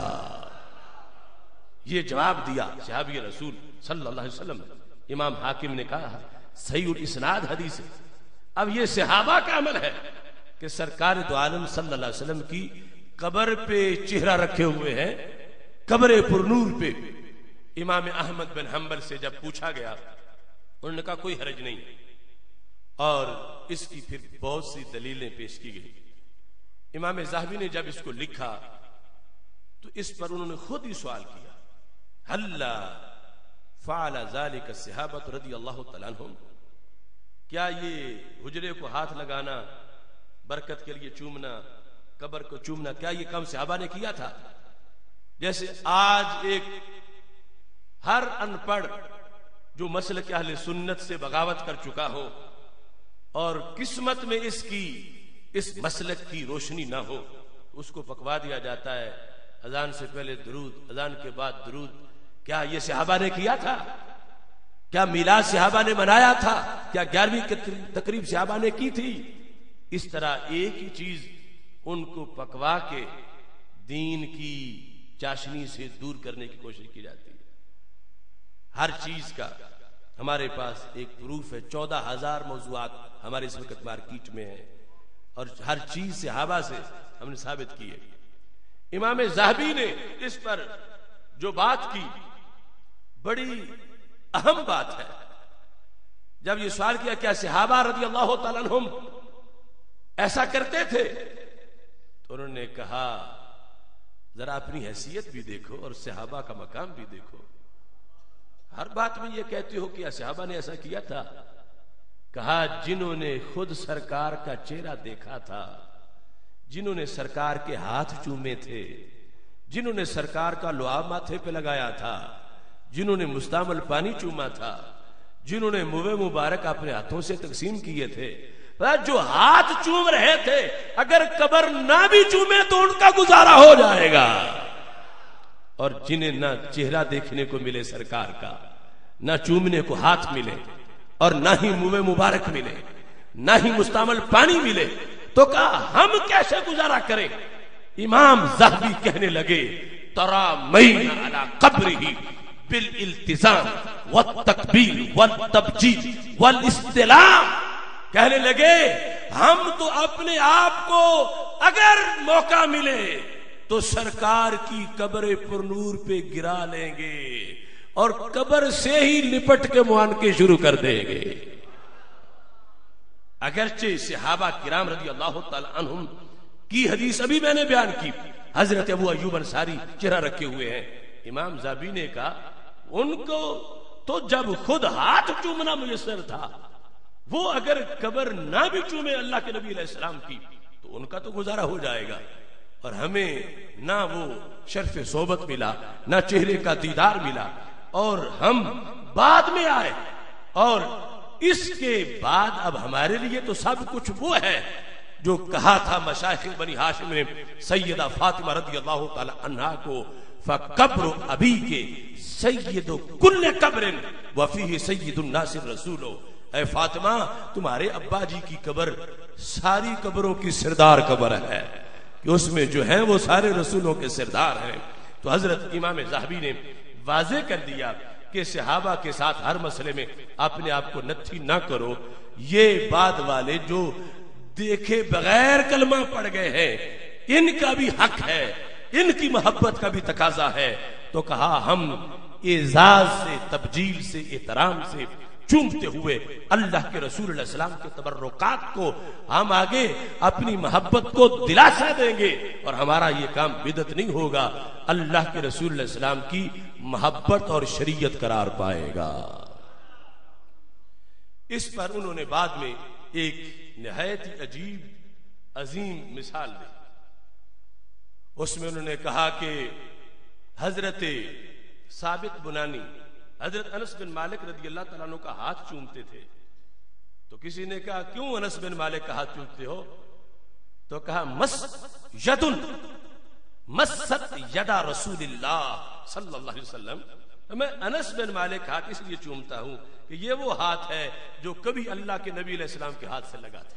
یہ جواب دیا صحابی رسول صلی اللہ علیہ وسلم. امام حاکم نے کہا صحیح الاسناد حدیث ہے. اب یہ صحابہ کا عمل ہے کہ سرکار دو عالم صلی اللہ علیہ وسلم کی قبر پہ چہرہ رکھے ہوئے ہیں، قبر پر نور پہ. امام احمد بن حنبل سے جب پوچھا گیا انہوں نے کہا کوئی حرج نہیں، اور اس کی پھر بہت سی دلیلیں پیش کی گئی. امام ذہبی نے جب اس کو لکھا تو اس پر انہوں نے خود ہی سوال کیا، حلا فعل ذلك الصحابہ رضی اللہ تعالیٰ عنہم، کیا یہ حجرے کو ہاتھ لگانا، برکت کے لیے چومنا، قبر کو چومنا، کیا یہ کام صحابہ نے کیا تھا؟ جیسے آج ایک ہر ان پڑھ جو مسلک اہل سنت سے بغاوت کر چکا ہو اور قسمت میں اس کی اس مسلک کی روشنی نہ ہو، اس کو پکوا دیا جاتا ہے اذان سے پہلے درود، اذان کے بعد درود. کیا یہ صحابہ نے کیا تھا؟ کیا میلاد صحابہ نے منایا تھا؟ کیا گیارہویں تقریب صحابہ نے کی تھی؟ اس طرح ایک ہی چیز ان کو پکوا کے دین کی چاشنی سے دور کرنے کی کوشش کی جاتی ہے. ہر چیز کا ہمارے پاس ایک پروف ہے، چودہ ہزار موضوعات ہمارے اس وقت مارکیٹ میں ہیں، اور ہر چیز صحابہ سے ہم نے ثابت کی ہے. امام ذہبی نے اس پر جو بات کی بڑی اہم بات ہے. جب یہ سوال کیا کیا صحابہ رضی اللہ تعالیٰ عنہم ایسا کرتے تھے، تو انہوں نے کہا ذرا اپنی حیثیت بھی دیکھو اور صحابہ کا مقام بھی دیکھو. ہر بات میں یہ کہتے ہو کہ صحابہ نے ایسا کیا تھا. کہا جنہوں نے خود سرکار کا چہرہ دیکھا تھا، جنہوں نے سرکار کے ہاتھ چومے تھے، جنہوں نے سرکار کا لعاب ماتھے پہ لگایا تھا، جنہوں نے مستعمل پانی چوما تھا، جنہوں نے موے مبارک اپنے ہاتھوں سے تقسیم کیے تھے، جو ہاتھ چوم رہے تھے اگر قبر نہ بھی چومے تو ان کا گزارا ہو جائے گا. اور جنہیں نہ چہرہ دیکھنے کو ملے سرکار کا، نہ چومنے کو ہاتھ ملے، اور نہ ہی منہ مبارک ملے، نہ ہی مستعمل پانی ملے، تو کہا ہم کیسے گزارا کریں؟ امام ذہبی کہنے لگے ترامین علی قبرہ بالالتزام والتکبیر والتبجیل والاستلام. کہنے لگے ہم تو اپنے آپ کو اگر موقع ملے تو سرکار کی قبر پر نور پہ گرا لیں گے اور قبر سے ہی لپٹ کے معانقے شروع کر دیں گے. اگرچہ صحابہ کرام رضی اللہ تعالی عنہم کی حدیث ابھی میں نے بیان کی، حضرت ابو ایوب انصاری چہرہ رکھے ہوئے ہیں، امام زابی نے کہا ان کو تو جب خود ہاتھ چومنا میسر تھا، وہ اگر قبر نہ بھی چومے اللہ کے نبی علیہ السلام کی تو ان کا تو گزارا ہو جائے گا، اور ہمیں نہ وہ شرف صحبت ملا، نہ چہرے کا دیدار ملا، اور ہم بعد میں آئے، اور اس کے بعد اب ہمارے لیے تو سب کچھ وہ ہے جو کہا تھا مشائخ بنی ہاشم نے سیدہ فاطمہ رضی اللہ تعالی عنہا کو، فقبر ابی کے سید کل قبر وفیہ سید الناس الرسول، اے فاطمہ تمہارے ابا جی کی قبر ساری قبروں کی سردار قبر ہے، کہ اس میں جو ہیں وہ سارے رسولوں کے سردار ہیں۔ تو حضرت امام ذہبی نے واضح کر دیا کہ صحابہ کے ساتھ ہر مسئلے میں اپنے آپ کو نتھی نہ کرو، یہ بعد والے جو دیکھے بغیر کلمہ پڑھ گئے ہیں ان کا بھی حق ہے، ان کی محبت کا بھی تقاضا ہے۔ تو کہا ہم اعزاز سے، تبجیل سے، احترام سے چومتے ہوئے اللہ کے رسول علیہ السلام کے تبرکات کو ہم آگے اپنی محبت کو دلاسا دیں گے، اور ہمارا یہ کام بدعت نہیں ہوگا، اللہ کے رسول علیہ السلام کی محبت اور شریعت قرار پائے گا۔ اس پر انہوں نے بعد میں ایک نہایت ہی عجیب عظیم مثال دی، اس میں انہوں نے کہا کہ حضرت ثابت بنانی حضرت انس بن مالک رضی اللہ تعالیٰ عنہ کا ہاتھ چومتے تھے، تو کسی نے کہا کیوں انس بن مالک کا ہاتھ چومتے ہو؟ تو کہا مس یدن مست یدا رسول اللہ صلی اللہ علیہ وسلم، میں انس بن مالک ہاتھ اس لیے چومتا ہوں کہ یہ وہ ہاتھ ہے جو کبھی اللہ کے نبی علیہ السلام کے ہاتھ سے لگا تھا۔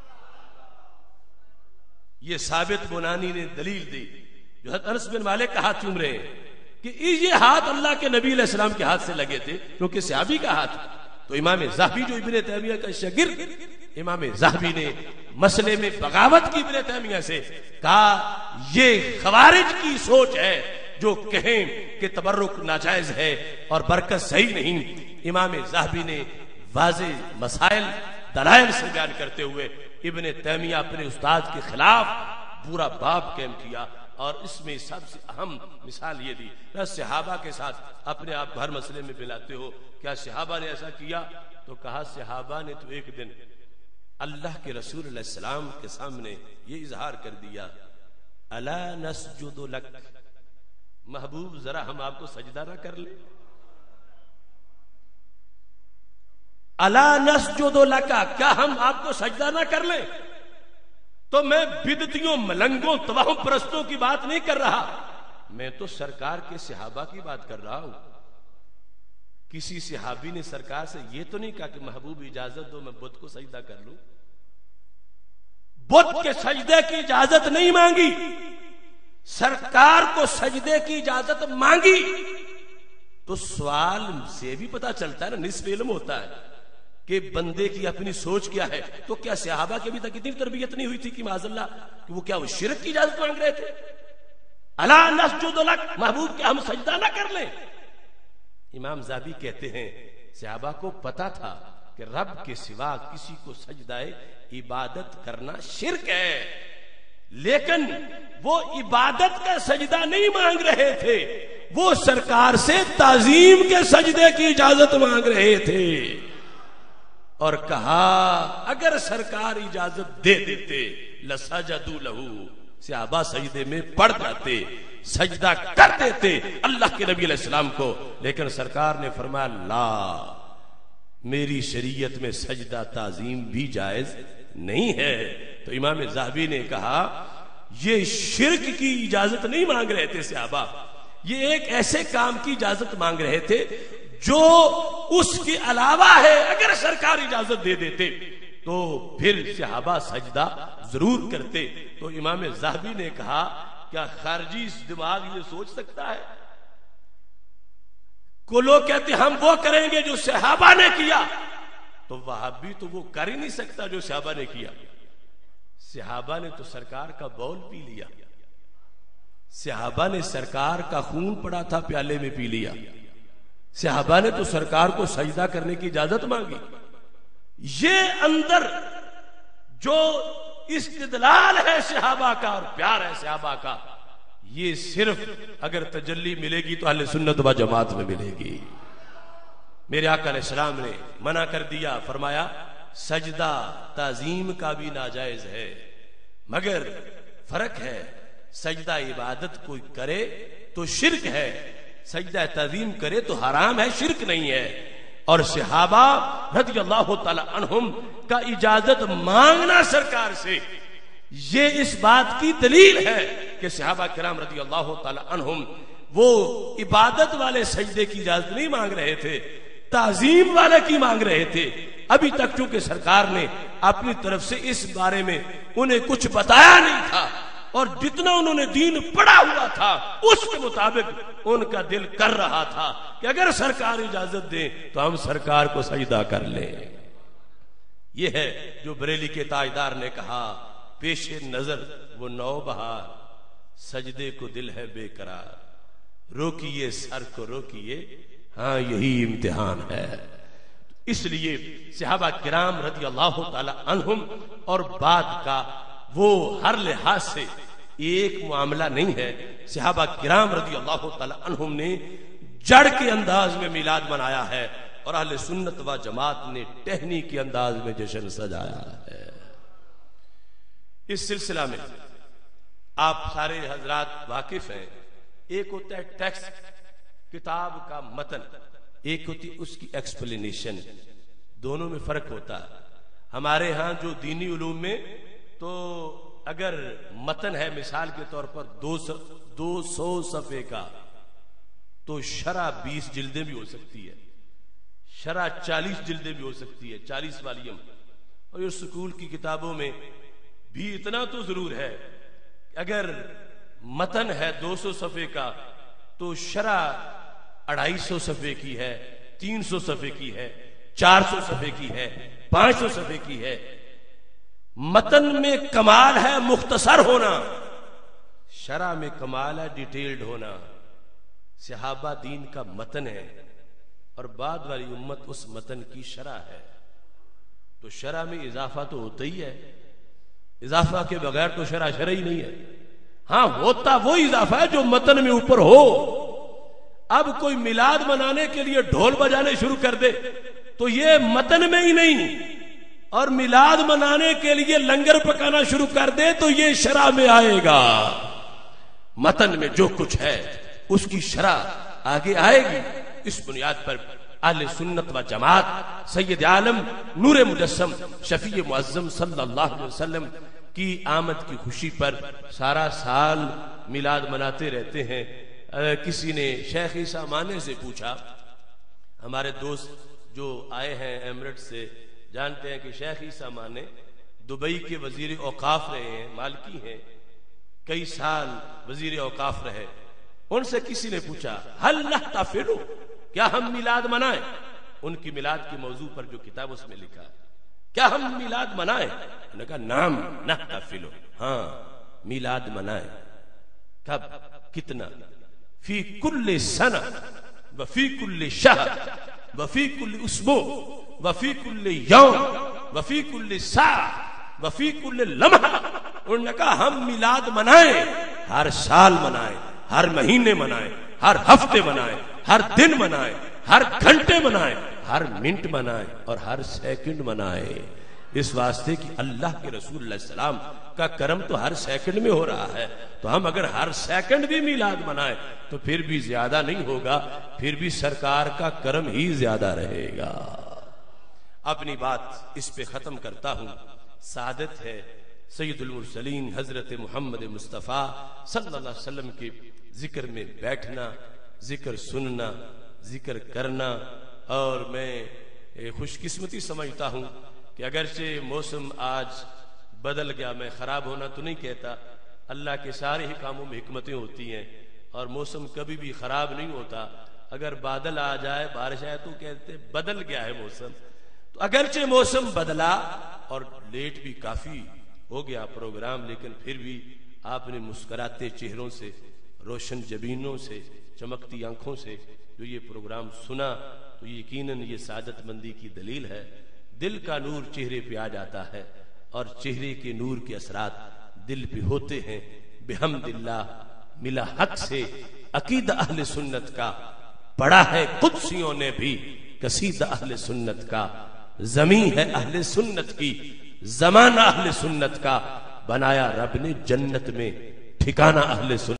یہ ثابت بنانی نے دلیل دی، جو حضرت انس بن مالک کا ہاتھ چوم رہے ہیں، کہ یہ ہاتھ اللہ کے نبی علیہ السلام کے ہاتھ سے لگے تھے کیونکہ صحابی کا ہاتھ۔ تو امام ذہبی جو ابن تیمیہ کا شاگرد، امام ذہبی نے مسئلے میں بغاوت کی ابن تیمیہ سے، کہا یہ خوارج کی سوچ ہے جو کہیں کہ تبرک ناجائز ہے اور برکت صحیح نہیں۔ امام ذہبی نے واضح مسائل دلائل سے بیان کرتے ہوئے ابن تیمیہ اپنے استاد کے خلاف پورا باب قائم کیا، اور اس میں سب سے اہم مثال یہ دی، کیا صحابہ کے ساتھ اپنے آپ کو ہر مسئلے میں ملاتے ہو؟ کیا صحابہ نے ایسا کیا؟ تو کہا صحابہ نے تو ایک دن اللہ کے رسول علیہ السلام کے سامنے یہ اظہار کر دیا، الا نسجد لک، محبوب ذرا ہم آپ کو سجدہ نہ کر لیں؟ الا نسجد لک، کیا ہم آپ کو سجدہ نہ کر لیں؟ تو میں بدعتیوں، ملنگوں، تواہم پرستوں کی بات نہیں کر رہا، میں تو سرکار کے صحابہ کی بات کر رہا ہوں۔ کسی صحابی نے سرکار سے یہ تو نہیں کہا کہ محبوب اجازت دو میں بت کو سجدہ کر لوں، بت کے سجدے کی اجازت نہیں مانگی، سرکار کو سجدے کی اجازت مانگی۔ تو سوال سے بھی پتا چلتا ہے نا، نصف علم ہوتا ہے کہ بندے کی اپنی سوچ کیا ہے۔ تو کیا صحابہ کی ابھی تک اتنی تربیت نہیں ہوئی تھی کہ معاذ اللہ کہ وہ کیا وہ شرک کی اجازت مانگ رہے تھے؟ الا نسجد لک، محبوب کیا ہم سجدہ نہ کر لیں؟ امام ذہبی کہتے ہیں صحابہ کو پتا تھا کہ رب کے سوا کسی کو سجدہ عبادت کرنا شرک ہے، لیکن وہ عبادت کا سجدہ نہیں مانگ رہے تھے، وہ سرکار سے تعظیم کے سجدے کی اجازت مانگ رہے تھے۔ اور کہا اگر سرکار اجازت دے دیتے لسجدوا لہو، صحابہ سجدے میں پڑ جاتے، سجدہ کر دیتے اللہ کے نبی علیہ السلام کو، لیکن سرکار نے فرمایا لا، میری شریعت میں سجدہ تعظیم بھی جائز نہیں ہے۔ تو امام ذہبی نے کہا یہ شرک کی اجازت نہیں مانگ رہے تھے صحابہ، یہ ایک ایسے کام کی اجازت مانگ رہے تھے جو اس کے علاوہ ہے۔ اگر سرکار اجازت دے دیتے تو پھر صحابہ سجدہ ضرور کرتے۔ تو امام ذہبی نے کہا کیا خارجی دماغ یہ سوچ سکتا ہے؟ کو لوگ کہتے ہم وہ کریں گے جو صحابہ نے کیا، تو وہابی تو وہ کر ہی نہیں سکتا جو صحابہ نے کیا۔ صحابہ نے تو سرکار کا بول پی لیا، صحابہ نے سرکار کا خون پڑا تھا پیالے میں پی لیا، صحابہ نے تو سرکار کو سجدہ کرنے کی اجازت مانگی۔ یہ اندر جو استدلال ہے صحابہ کا اور پیار ہے صحابہ کا، یہ صرف اگر تجلی ملے گی تو اہل سنت و جماعت میں ملے گی۔ میرے آقا علیہ السلام نے منع کر دیا، فرمایا سجدہ تعظیم کا بھی ناجائز ہے، مگر فرق ہے، سجدہ عبادت کوئی کرے تو شرک ہے، سجدہ تعظیم کرے تو حرام ہے، شرک نہیں ہے۔ اور صحابہ رضی اللہ تعالی عنہم کا اجازت مانگنا سرکار سے، یہ اس بات کی دلیل ہے کہ صحابہ کرام رضی اللہ تعالی عنہم وہ عبادت والے سجدے کی اجازت نہیں مانگ رہے تھے، تعظیم والے کی مانگ رہے تھے۔ ابھی تک چونکہ سرکار نے اپنی طرف سے اس بارے میں انہیں کچھ بتایا نہیں تھا، اور جتنا انہوں نے دین پڑھا ہوا تھا اس کے مطابق ان کا دل کر رہا تھا کہ اگر سرکار اجازت دے تو ہم سرکار کو سجدہ کر لیں۔ یہ ہے جو بریلی کے تاجدار نے کہا، پیش نظر وہ نو بہار، سجدے کو دل ہے بے قرار، روکیے سر کو روکیے، ہاں یہی امتحان ہے۔ اس لیے صحابہ کرام رضی اللہ تعالی عنہم اور بعد کا وہ ہر لحاظ سے ایک معاملہ نہیں ہے۔ صحابہ کرام رضی اللہ تعالی عنہم نے جڑ کے انداز میں میلاد منایا ہے، اور اہل سنت و جماعت نے ٹہنی کے انداز میں جشن سجایا ہے۔ اس سلسلہ میں آپ سارے حضرات واقف ہیں، ایک ہوتا ہے ٹیکسٹ کتاب کا متن، ایک ہوتی اس کی ایکسپلینیشن، دونوں میں فرق ہوتا ہے۔ ہمارے ہاں جو دینی علوم میں تو اگر متن ہے مثال کے طور پر دو سو دو سو صفحے کا تو شرح بیس جلدیں بھی ہو سکتی ہے، شرح چالیس جلدیں بھی ہو سکتی ہے، چالیس والیوم۔ اور یہ سکول کی کتابوں میں بھی اتنا تو ضرور ہے، اگر متن ہے دو سو صفحے کا تو شرح اڑائی سو صفحے کی ہے، تین سو صفحے کی ہے، چار سو صفحے کی ہے، پانچ سو صفحے کی ہے۔ متن میں کمال ہے مختصر ہونا، شرح میں کمال ہے ڈیٹیلڈ ہونا۔ صحابہ دین کا متن ہے اور بعد والی امت اس متن کی شرح ہے، تو شرح میں اضافہ تو ہوتا ہی ہے، اضافہ کے بغیر تو شرح شرح ہی نہیں ہے۔ ہاں ہوتا وہ اضافہ ہے جو متن میں اوپر ہو۔ اب کوئی میلاد منانے کے لیے ڈھول بجانے شروع کر دے تو یہ متن میں ہی نہیں، اور میلاد منانے کے لیے لنگر پکانا شروع کر دے تو یہ شرح میں آئے گا۔ متن میں جو کچھ ہے اس کی شرح آگے آئے گی۔ اس بنیاد پر اہل سنت و جماعت سید عالم نور مجسم شفیع معظم صلی اللہ علیہ وسلم کی آمد کی خوشی پر سارا سال میلاد مناتے رہتے ہیں۔ کسی نے شیخ عیسیٰ مانے سے پوچھا، ہمارے دوست جو آئے ہیں ایمریٹ سے جانتے ہیں کہ شیخ عیسیٰ مانے دبئی کے وزیر اوقاف رہے ہیں، مالکی ہیں، کئی سال وزیر اوقاف رہے۔ ان سے کسی نے پوچھا ہل نحتفل، کیا ہم میلاد منائیں؟ ان کی میلاد کے موضوع پر جو کتاب اس میں لکھا ہے، کیا ہم میلاد منائیں؟ انہوں نے کہا نعم نحتفل، ہاں میلاد منائیں۔ کب؟ کتنا؟ فی کل سنہ وفی کل شہر وفی کل اسبوع وفی کل یوم وفی کل ساعہ وفی کل لمحہ۔ انہوں نے کہا ہم میلاد منائیں، ہر سال منائیں، ہر مہینے منائیں، ہر ہفتے منائیں، ہر دن منائیں، ہر گھنٹے منائیں، ہر منٹ منائیں اور ہر سیکنڈ منائیں۔ اس واسطے کہ اللہ کے رسول علیہ السلام کا کرم تو ہر سیکنڈ میں ہو رہا ہے، تو ہم اگر ہر سیکنڈ بھی میلاد منائیں تو پھر بھی زیادہ نہیں ہوگا، پھر بھی سرکار کا کرم ہی زیادہ رہے گا۔ اپنی بات اس پہ ختم کرتا ہوں۔ سعادت ہے سید المرسلین حضرت محمد مصطفیٰ صلی اللہ علیہ وسلم کے ذکر میں بیٹھنا، ذکر سننا، ذکر کرنا، اور میں خوش قسمتی سمجھتا ہوں کہ اگرچہ موسم آج بدل گیا، میں خراب ہونا تو نہیں کہتا، اللہ کے سارے ہی کاموں میں حکمتیں ہوتی ہیں اور موسم کبھی بھی خراب نہیں ہوتا۔ اگر بادل آ جائے، بارش آئے تو کہتے بدل گیا ہے موسم، تو اگرچہ موسم بدلا اور لیٹ بھی کافی ہو گیا پروگرام، لیکن پھر بھی آپ نے مسکراتے چہروں سے، روشن جبینوں سے، چمکتی آنکھوں سے جو یہ پروگرام سنا تو یقیناً یہ سعادت مندی کی دلیل ہے۔ دل کا نور چہرے پہ آ جاتا ہے، اور چہرے کے نور کے اثرات دل پہ ہوتے ہیں. بحمداللہ ملا حق سے عقیدہ اہل سنت کا، پڑھا ہے قدسیوں نے بھی قصیدہ اہل سنت کا، زمین ہے اہل سنت کی، زمانہ اہل سنت کا، بنایا رب نے جنت میں ٹھکانہ اہل سنت